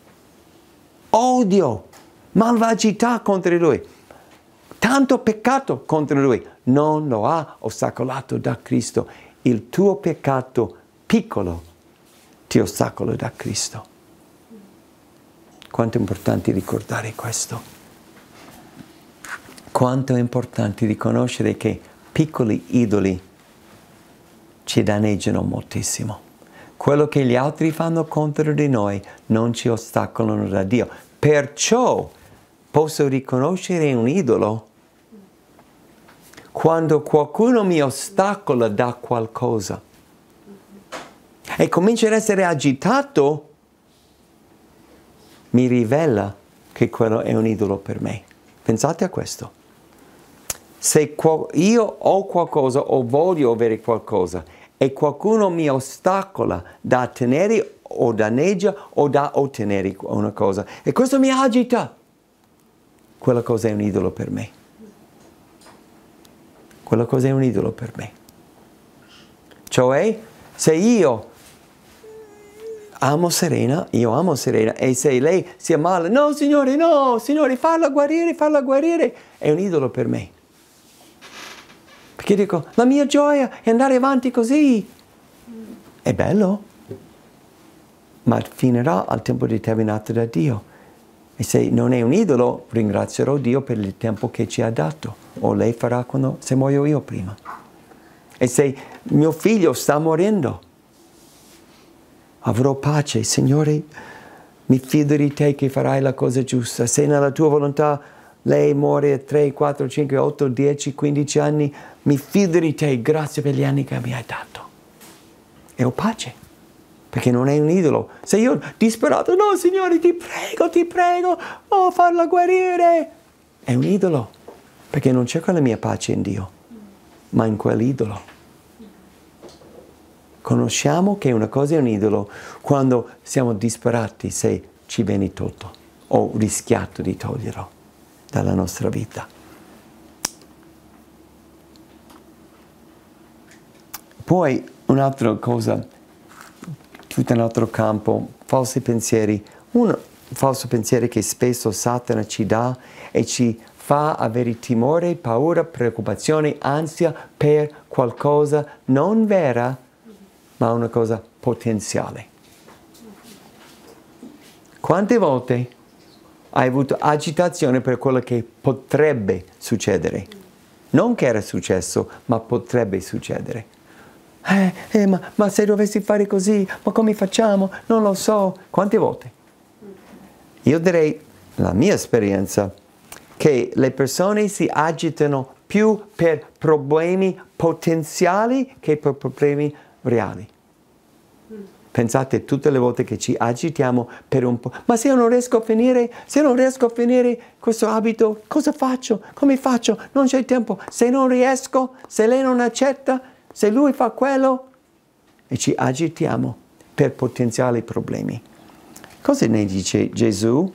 Odio, malvagità contro lui, tanto peccato contro lui, non lo ha ostacolato da Cristo. Il tuo peccato piccolo ti ostacola da Cristo. Quanto è importante ricordare questo. Quanto è importante riconoscere che piccoli idoli ci danneggiano moltissimo. Quello che gli altri fanno contro di noi non ci ostacolano da Dio. Perciò posso riconoscere un idolo quando qualcuno mi ostacola da qualcosa e comincia ad essere agitato, mi rivela che quello è un idolo per me. Pensate a questo. Se io ho qualcosa o voglio avere qualcosa e qualcuno mi ostacola da ottenere o danneggia o da ottenere una cosa e questo mi agita, quella cosa è un idolo per me. Quella cosa è un idolo per me. Cioè, se io amo Serena, io amo Serena, e se lei sia male, no signore, no, signore, farla guarire, farla guarire, è un idolo per me. Perché dico, la mia gioia è andare avanti così. È bello, ma finirà al tempo determinato da Dio. E se non è un idolo, ringrazierò Dio per il tempo che ci ha dato. O lei farà quando, se muoio io prima. E se mio figlio sta morendo, avrò pace. Signore, mi fido di te che farai la cosa giusta. Se nella tua volontà lei muore a tre, quattro, cinque, otto, dieci, quindici anni, mi fido di te, grazie per gli anni che mi hai dato. E ho pace, perché non è un idolo. Se io disperato, no Signore, ti prego, ti prego, oh farla guarire, è un idolo, perché non cerco la mia pace in Dio, ma in quell'idolo. Conosciamo che una cosa è un idolo quando siamo disperati se ci viene tolto o rischiato di toglierlo dalla nostra vita. Poi un'altra cosa, tutto un altro campo, falsi pensieri. Un falso pensiero che spesso Satana ci dà e ci fa avere timore, paura, preoccupazione, ansia per qualcosa non vera, ma una cosa potenziale. Quante volte hai avuto agitazione per quello che potrebbe succedere? Non che era successo, ma potrebbe succedere. Eh, eh, ma, ma se dovessi fare così, ma come facciamo? Non lo so. Quante volte? Io direi, la mia esperienza, che le persone si agitano più per problemi potenziali che per problemi reali. Pensate tutte le volte che ci agitiamo per un po'. Ma se io non riesco a finire, se non riesco a finire questo abito, cosa faccio? Come faccio? Non c'è tempo. Se non riesco, se lei non accetta, se lui fa quello, e ci agitiamo per potenziali problemi. Cosa ne dice Gesù?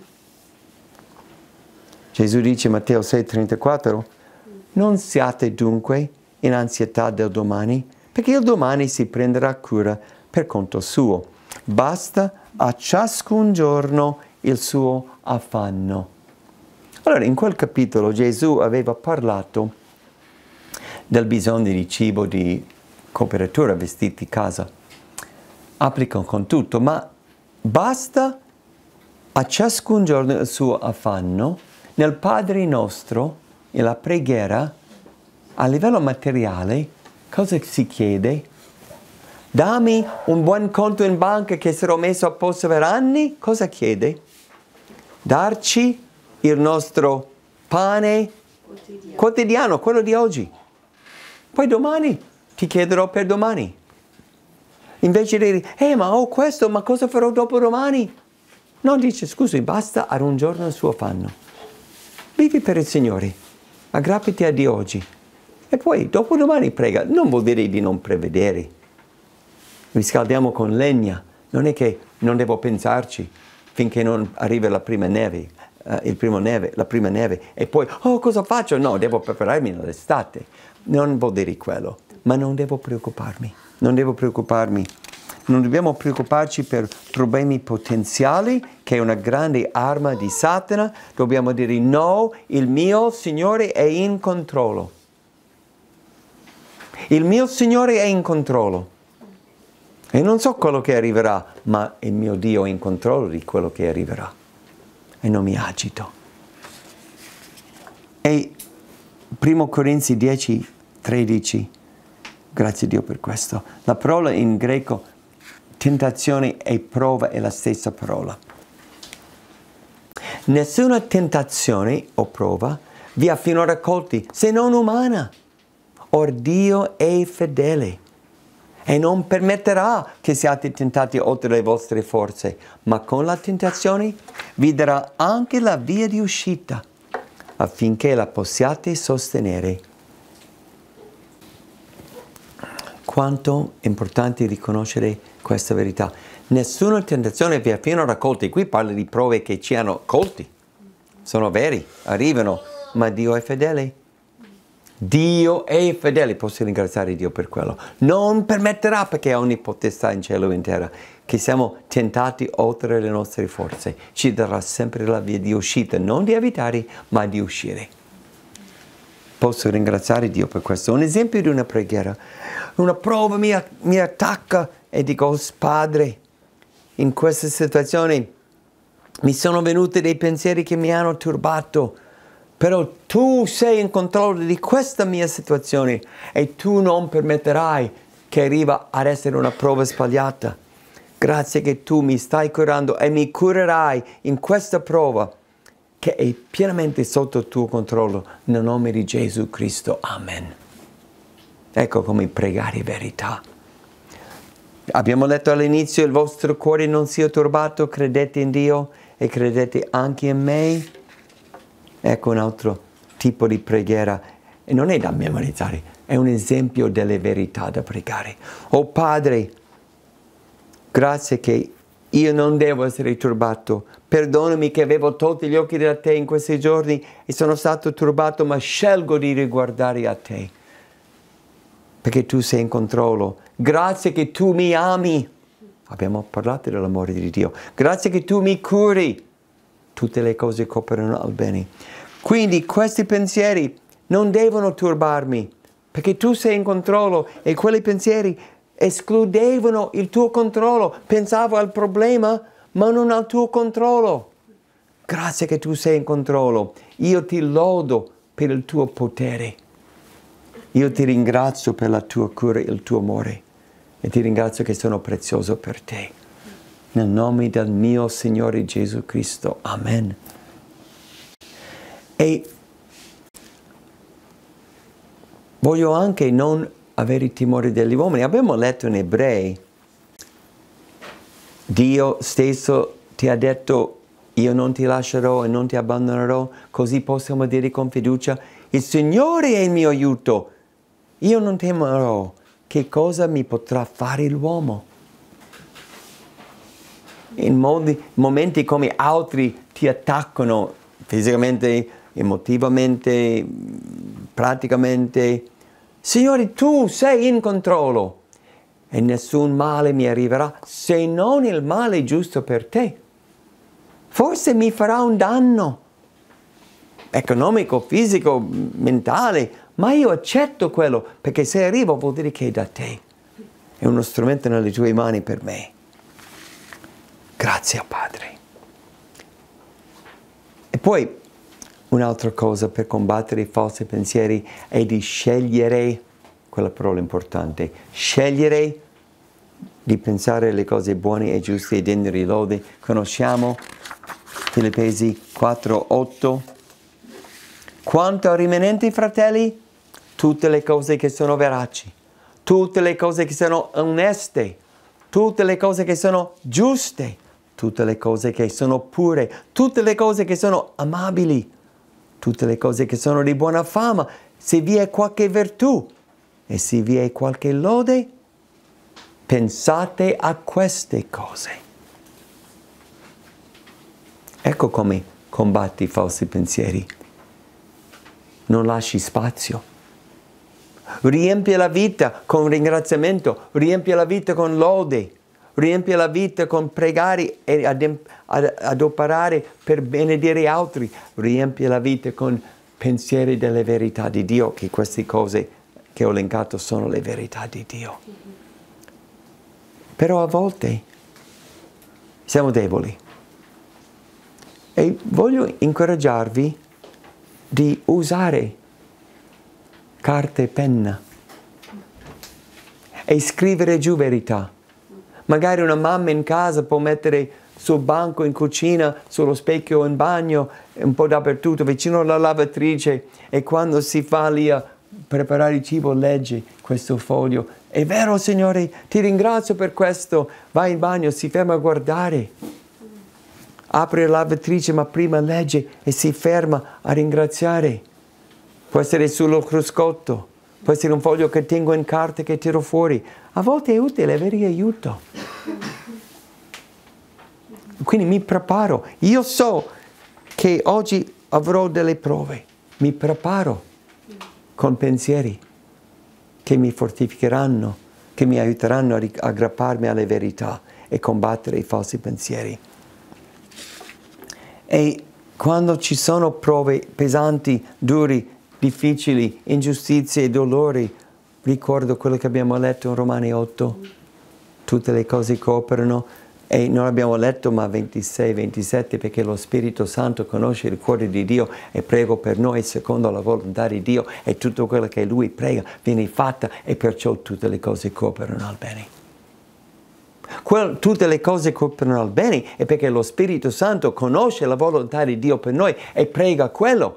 Gesù dice, Matteo sei trentaquattro, non siate dunque in ansietà del domani, perché il domani si prenderà cura per conto suo. Basta a ciascun giorno il suo affanno. Allora, in quel capitolo Gesù aveva parlato del bisogno di cibo, di copertura, vestiti, casa. Applica con tutto, ma basta a ciascun giorno il suo affanno. Nel Padre nostro, nella preghiera, a livello materiale, cosa si chiede? Dammi un buon conto in banca che sarò messo a posto per anni. Cosa chiede? Darci il nostro pane quotidiano, quotidiano quello di oggi. Poi domani ti chiederò per domani. Invece di dire, eh ma ho questo, ma cosa farò dopo domani? Non dice, scusi, basta a un giorno il suo affanno. Vivi per il Signore, aggrappati a Dio oggi. E poi dopo domani prega. Non vuol dire di non prevedere. Riscaldiamo con legna, non è che non devo pensarci finché non arriva la prima neve, uh, il primo neve, la prima neve, e poi, oh, cosa faccio? No, devo prepararmi nell'estate. Non vuol dire quello, ma non devo preoccuparmi, non devo preoccuparmi. Non dobbiamo preoccuparci per problemi potenziali, che è una grande arma di Satana. Dobbiamo dire no, il mio Signore è in controllo. Il mio Signore è in controllo. E non so quello che arriverà, ma il mio Dio è in controllo di quello che arriverà. E non mi agito. E primo Corinzi dieci, tredici, grazie a Dio per questo. La parola in greco, tentazione e prova, è la stessa parola. Nessuna tentazione o prova vi ha finora colti, se non umana. Or Dio è fedele e non permetterà che siate tentati oltre le vostre forze, ma con la tentazione vi darà anche la via di uscita, affinché la possiate sostenere. Quanto è importante riconoscere questa verità. Nessuna tentazione vi ha finora colti. Qui parla di prove che ci hanno colti. Sono veri, arrivano, ma Dio è fedele. Dio è fedele, posso ringraziare Dio per quello. Non permetterà, perché ha ogni potestà in cielo e in terra, che siamo tentati oltre le nostre forze. Ci darà sempre la via di uscita, non di evitare, ma di uscire. Posso ringraziare Dio per questo. Un esempio di una preghiera. Una prova mi, mi attacca e dico, oh, Padre, in questa situazione mi sono venuti dei pensieri che mi hanno turbato. Però tu sei in controllo di questa mia situazione e tu non permetterai che arriva ad essere una prova sbagliata. Grazie che tu mi stai curando e mi curerai in questa prova che è pienamente sotto il tuo controllo. Nel nome di Gesù Cristo. Amen. Ecco come pregare verità. Abbiamo letto all'inizio, il vostro cuore non sia turbato, credete in Dio e credete anche in me. Ecco un altro tipo di preghiera, e non è da memorizzare, è un esempio delle verità da pregare. Oh Padre, grazie che io non devo essere turbato. Perdonami che avevo tolto gli occhi da te in questi giorni e sono stato turbato, ma scelgo di riguardare a te, perché tu sei in controllo. Grazie che tu mi ami. Abbiamo parlato dell'amore di Dio. Grazie che tu mi curi. Tutte le cose cooperano al bene. Quindi questi pensieri non devono turbarmi, perché tu sei in controllo e quei pensieri escludevano il tuo controllo. Pensavo al problema, ma non al tuo controllo. Grazie che tu sei in controllo. Io ti lodo per il tuo potere. Io ti ringrazio per la tua cura e il tuo amore. E ti ringrazio che sono prezioso per te. Nel nome del mio Signore Gesù Cristo. Amen. E voglio anche non avere timore degli uomini. Abbiamo letto in Ebrei, Dio stesso ti ha detto, io non ti lascerò e non ti abbandonerò, così possiamo dire con fiducia, il Signore è il mio aiuto, io non temerò, che cosa mi potrà fare l'uomo? In modi, momenti come altri ti attaccano fisicamente, emotivamente, praticamente, Signore, tu sei in controllo e nessun male mi arriverà se non il male giusto per te. Forse mi farà un danno economico, fisico, mentale, ma io accetto quello, perché se arriva vuol dire che è da te. È uno strumento nelle tue mani per me. Grazie, Padre. E poi un'altra cosa per combattere i falsi pensieri è di scegliere, quella parola importante, scegliere di pensare le cose buone e giuste e degne di lode. Conosciamo Filippesi quattro otto. Quanto a rimanenti fratelli, tutte le cose che sono veraci, tutte le cose che sono oneste, tutte le cose che sono giuste, tutte le cose che sono pure, tutte le cose che sono amabili, tutte le cose che sono di buona fama, se vi è qualche virtù e se vi è qualche lode, pensate a queste cose. Ecco come combatti i falsi pensieri. Non lasci spazio. Riempie la vita con ringraziamento, riempie la vita con lode, riempie la vita con pregare e adoperare per benedire altri, riempie la vita con pensieri delle verità di Dio, che queste cose che ho elencato sono le verità di Dio. Però a volte siamo deboli e voglio incoraggiarvi di usare carta e penna e scrivere giù verità. Magari una mamma in casa può mettere sul banco in cucina, sullo specchio in bagno, un po' dappertutto, vicino alla lavatrice, e quando si fa lì a preparare il cibo legge questo foglio. È vero, Signore, ti ringrazio per questo. Vai in bagno, si ferma a guardare. Apre la lavatrice, ma prima legge e si ferma a ringraziare. Può essere sullo cruscotto, può essere un foglio che tengo in carta che tiro fuori. A volte è utile avere aiuto. Quindi mi preparo. Io so che oggi avrò delle prove. Mi preparo con pensieri che mi fortificheranno, che mi aiuteranno a aggrapparmi alle verità e combattere i falsi pensieri. E quando ci sono prove pesanti, duri, difficili, ingiustizie e dolori, ricordo quello che abbiamo letto in Romani otto. Tutte le cose cooperano, e non abbiamo letto ma ventisei ventisette, perché lo Spirito Santo conosce il cuore di Dio e prego per noi secondo la volontà di Dio, e tutto quello che Lui prega viene fatta, e perciò tutte le cose cooperano al bene. Quel, tutte le cose cooperano al bene è perché lo Spirito Santo conosce la volontà di Dio per noi e prega quello.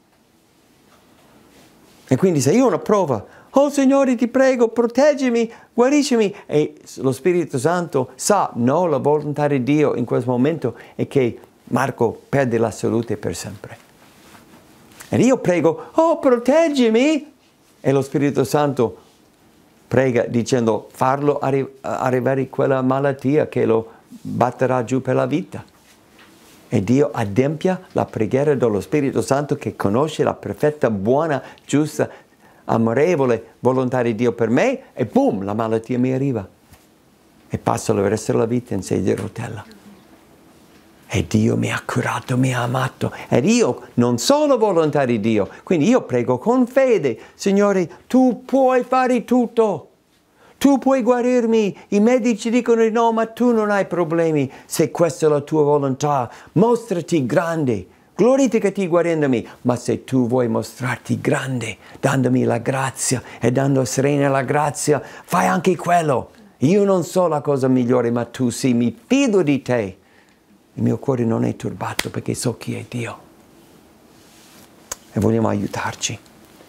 E quindi se io ho una prova, oh Signore ti prego, proteggimi, guariscimi, e lo Spirito Santo sa, no, la volontà di Dio in quel momento è che Marco perde la salute per sempre. E io prego, oh proteggimi, e lo Spirito Santo prega dicendo farlo arri- arrivare quella malattia che lo batterà giù per la vita. E Dio adempia la preghiera dello Spirito Santo, che conosce la perfetta, buona, giusta, amorevole volontà di Dio per me, e boom, la malattia mi arriva. E passo il resto della vita in sedia a rotella. E Dio mi ha curato, mi ha amato. Ed io non sono volontà di Dio. Quindi io prego con fede. Signore, tu puoi fare tutto. Tu puoi guarirmi. I medici dicono di no, ma tu non hai problemi. Se questa è la tua volontà, mostrati grande. Glorificati guarendomi. Ma se tu vuoi mostrarti grande, dandomi la grazia e dando serena la grazia, fai anche quello. Io non so la cosa migliore, ma tu sì, mi fido di te. Il mio cuore non è turbato perché so chi è Dio. E vogliamo aiutarci.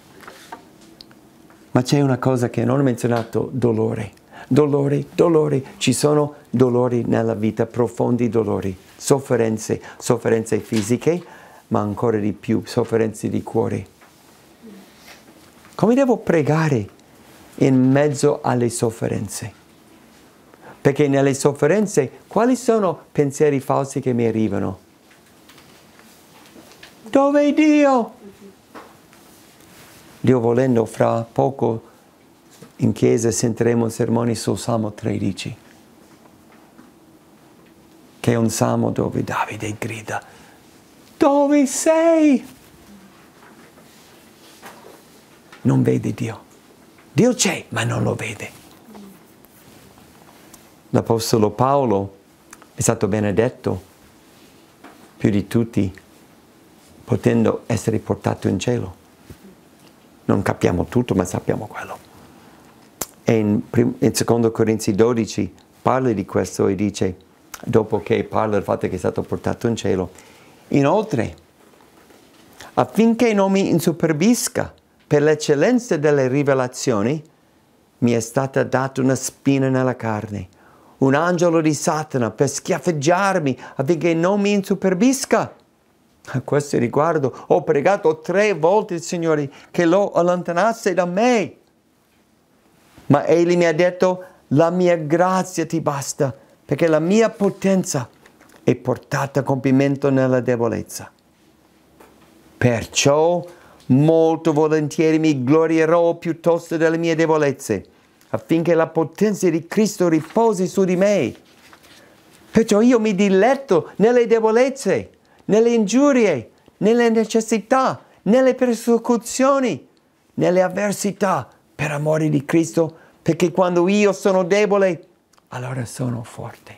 Ma c'è una cosa che non ho menzionato, dolore. Dolore, dolore. Ci sono dolori nella vita, profondi dolori. Sofferenze, sofferenze fisiche, ma ancora di più, sofferenze di cuore. Come devo pregare in mezzo alle sofferenze? Perché nelle sofferenze, quali sono pensieri falsi che mi arrivano? Dove è Dio? Dio volendo, fra poco in chiesa sentiremo sermoni sul Salmo tredici, che è un salmo dove Davide grida, dove sei? Non vede Dio. Dio c'è, ma non lo vede. L'Apostolo Paolo è stato benedetto più di tutti, potendo essere portato in cielo. Non capiamo tutto, ma sappiamo quello. E in, in secondo Corinzi dodici parla di questo e dice, dopo che parla del fatto che è stato portato in cielo, inoltre, affinché non mi insuperbisca per l'eccellenza delle rivelazioni, mi è stata data una spina nella carne, un angelo di Satana per schiaffeggiarmi affinché non mi insuperbisca. A questo riguardo ho pregato tre volte il Signore che lo allontanasse da me. Ma Egli mi ha detto, la mia grazia ti basta, perché la mia potenza è portata a compimento nella debolezza. Perciò molto volentieri mi glorierò piuttosto delle mie debolezze, affinché la potenza di Cristo riposi su di me. Perciò io mi diletto nelle debolezze, nelle ingiurie, nelle necessità, nelle persecuzioni, nelle avversità, per amore di Cristo, perché quando io sono debole, allora sono forte.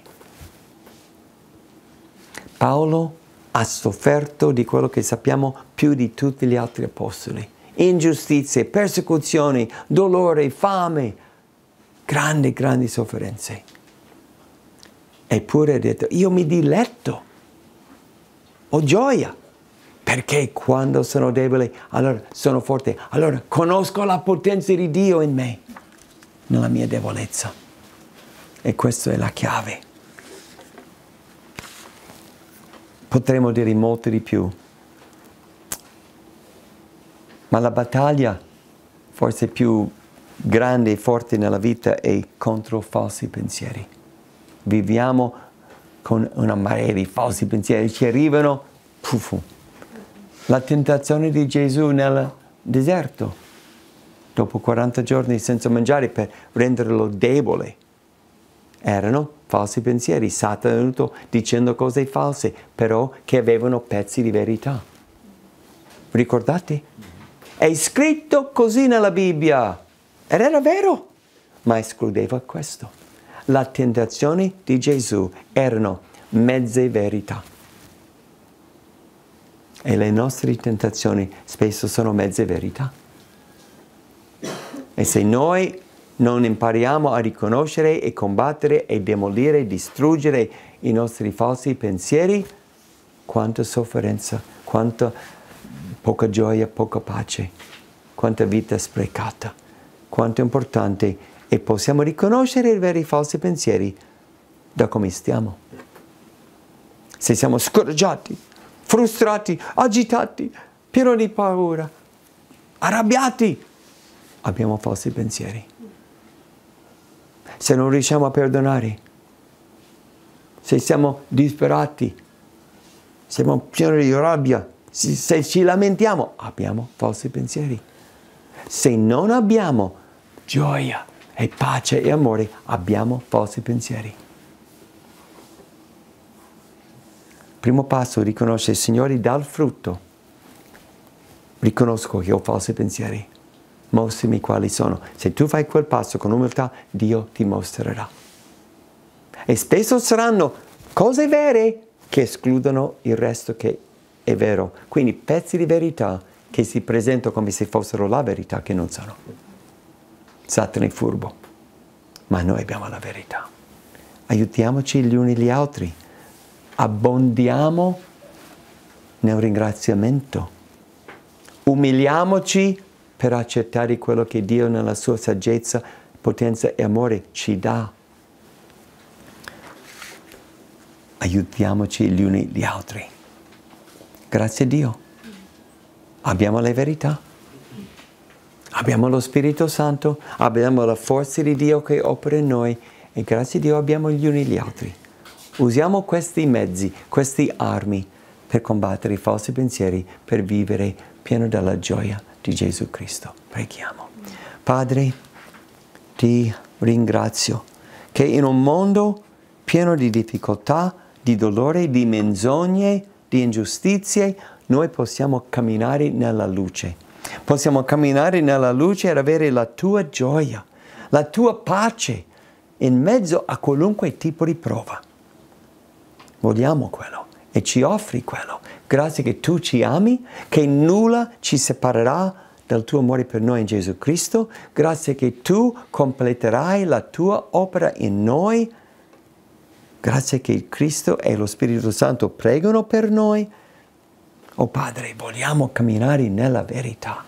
Paolo ha sofferto di quello che sappiamo più di tutti gli altri apostoli. Ingiustizie, persecuzioni, dolore, fame, grandi, grandi sofferenze. Eppure ha detto, io mi diletto, ho gioia, perché quando sono debole, allora sono forte. Allora conosco la potenza di Dio in me, nella mia debolezza. E questa è la chiave. Potremmo dire molto di più. Ma la battaglia forse più grande e forte nella vita è contro falsi pensieri. Viviamo con una marea di falsi pensieri, ci arrivano, pufu. La tentazione di Gesù nel deserto, dopo quaranta giorni senza mangiare per renderlo debole, erano falsi pensieri. Satana è venuto dicendo cose false, però che avevano pezzi di verità. Ricordate? È scritto così nella Bibbia. Ed era vero, ma escludeva questo. La tentazione di Gesù erano mezze verità. E le nostre tentazioni spesso sono mezze verità. E se noi non impariamo a riconoscere e combattere e demolire, distruggere i nostri falsi pensieri, quanta sofferenza, quanta poca gioia, poca pace, quanta vita sprecata, quanto è importante. E possiamo riconoscere i veri falsi pensieri da come stiamo. Se siamo scoraggiati, frustrati, agitati, pieni di paura, arrabbiati, abbiamo falsi pensieri. Se non riusciamo a perdonare, se siamo disperati, siamo pieni di rabbia, se ci lamentiamo, abbiamo falsi pensieri. Se non abbiamo gioia e pace e amore, abbiamo falsi pensieri. Primo passo, riconoscere, Signore, dal frutto. Riconosco che ho falsi pensieri. Mostrami quali sono. Se tu fai quel passo con umiltà, Dio ti mostrerà. E spesso saranno cose vere che escludono il resto che è vero. Quindi pezzi di verità che si presentano come se fossero la verità, che non sono. Satana è furbo, ma noi abbiamo la verità. Aiutiamoci gli uni gli altri. Abbondiamo nel ringraziamento. Umiliamoci per accettare quello che Dio nella sua saggezza, potenza e amore ci dà. Aiutiamoci gli uni gli altri. Grazie a Dio. Abbiamo le verità. Abbiamo lo Spirito Santo. Abbiamo la forza di Dio che opera in noi. E grazie a Dio abbiamo gli uni gli altri. Usiamo questi mezzi, queste armi per combattere i falsi pensieri, per vivere pieno della gioia di Gesù Cristo. Preghiamo. Padre, ti ringrazio che in un mondo pieno di difficoltà, di dolore, di menzogne, di ingiustizie, noi possiamo camminare nella luce. Possiamo camminare nella luce ed avere la tua gioia, la tua pace in mezzo a qualunque tipo di prova. Vogliamo quello e ci offri quello. Grazie che tu ci ami, che nulla ci separerà dal tuo amore per noi in Gesù Cristo. Grazie che tu completerai la tua opera in noi. Grazie che Cristo e lo Spirito Santo pregano per noi. Oh Padre, vogliamo camminare nella verità.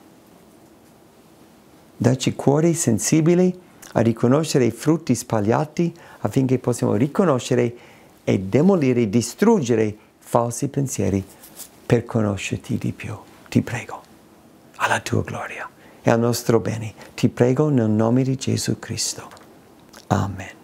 Dacci cuori sensibili a riconoscere i frutti sbagliati affinché possiamo riconoscere e demolire, distruggere falsi pensieri per conoscerti di più. Ti prego, alla tua gloria e al nostro bene. Ti prego nel nome di Gesù Cristo. Amen.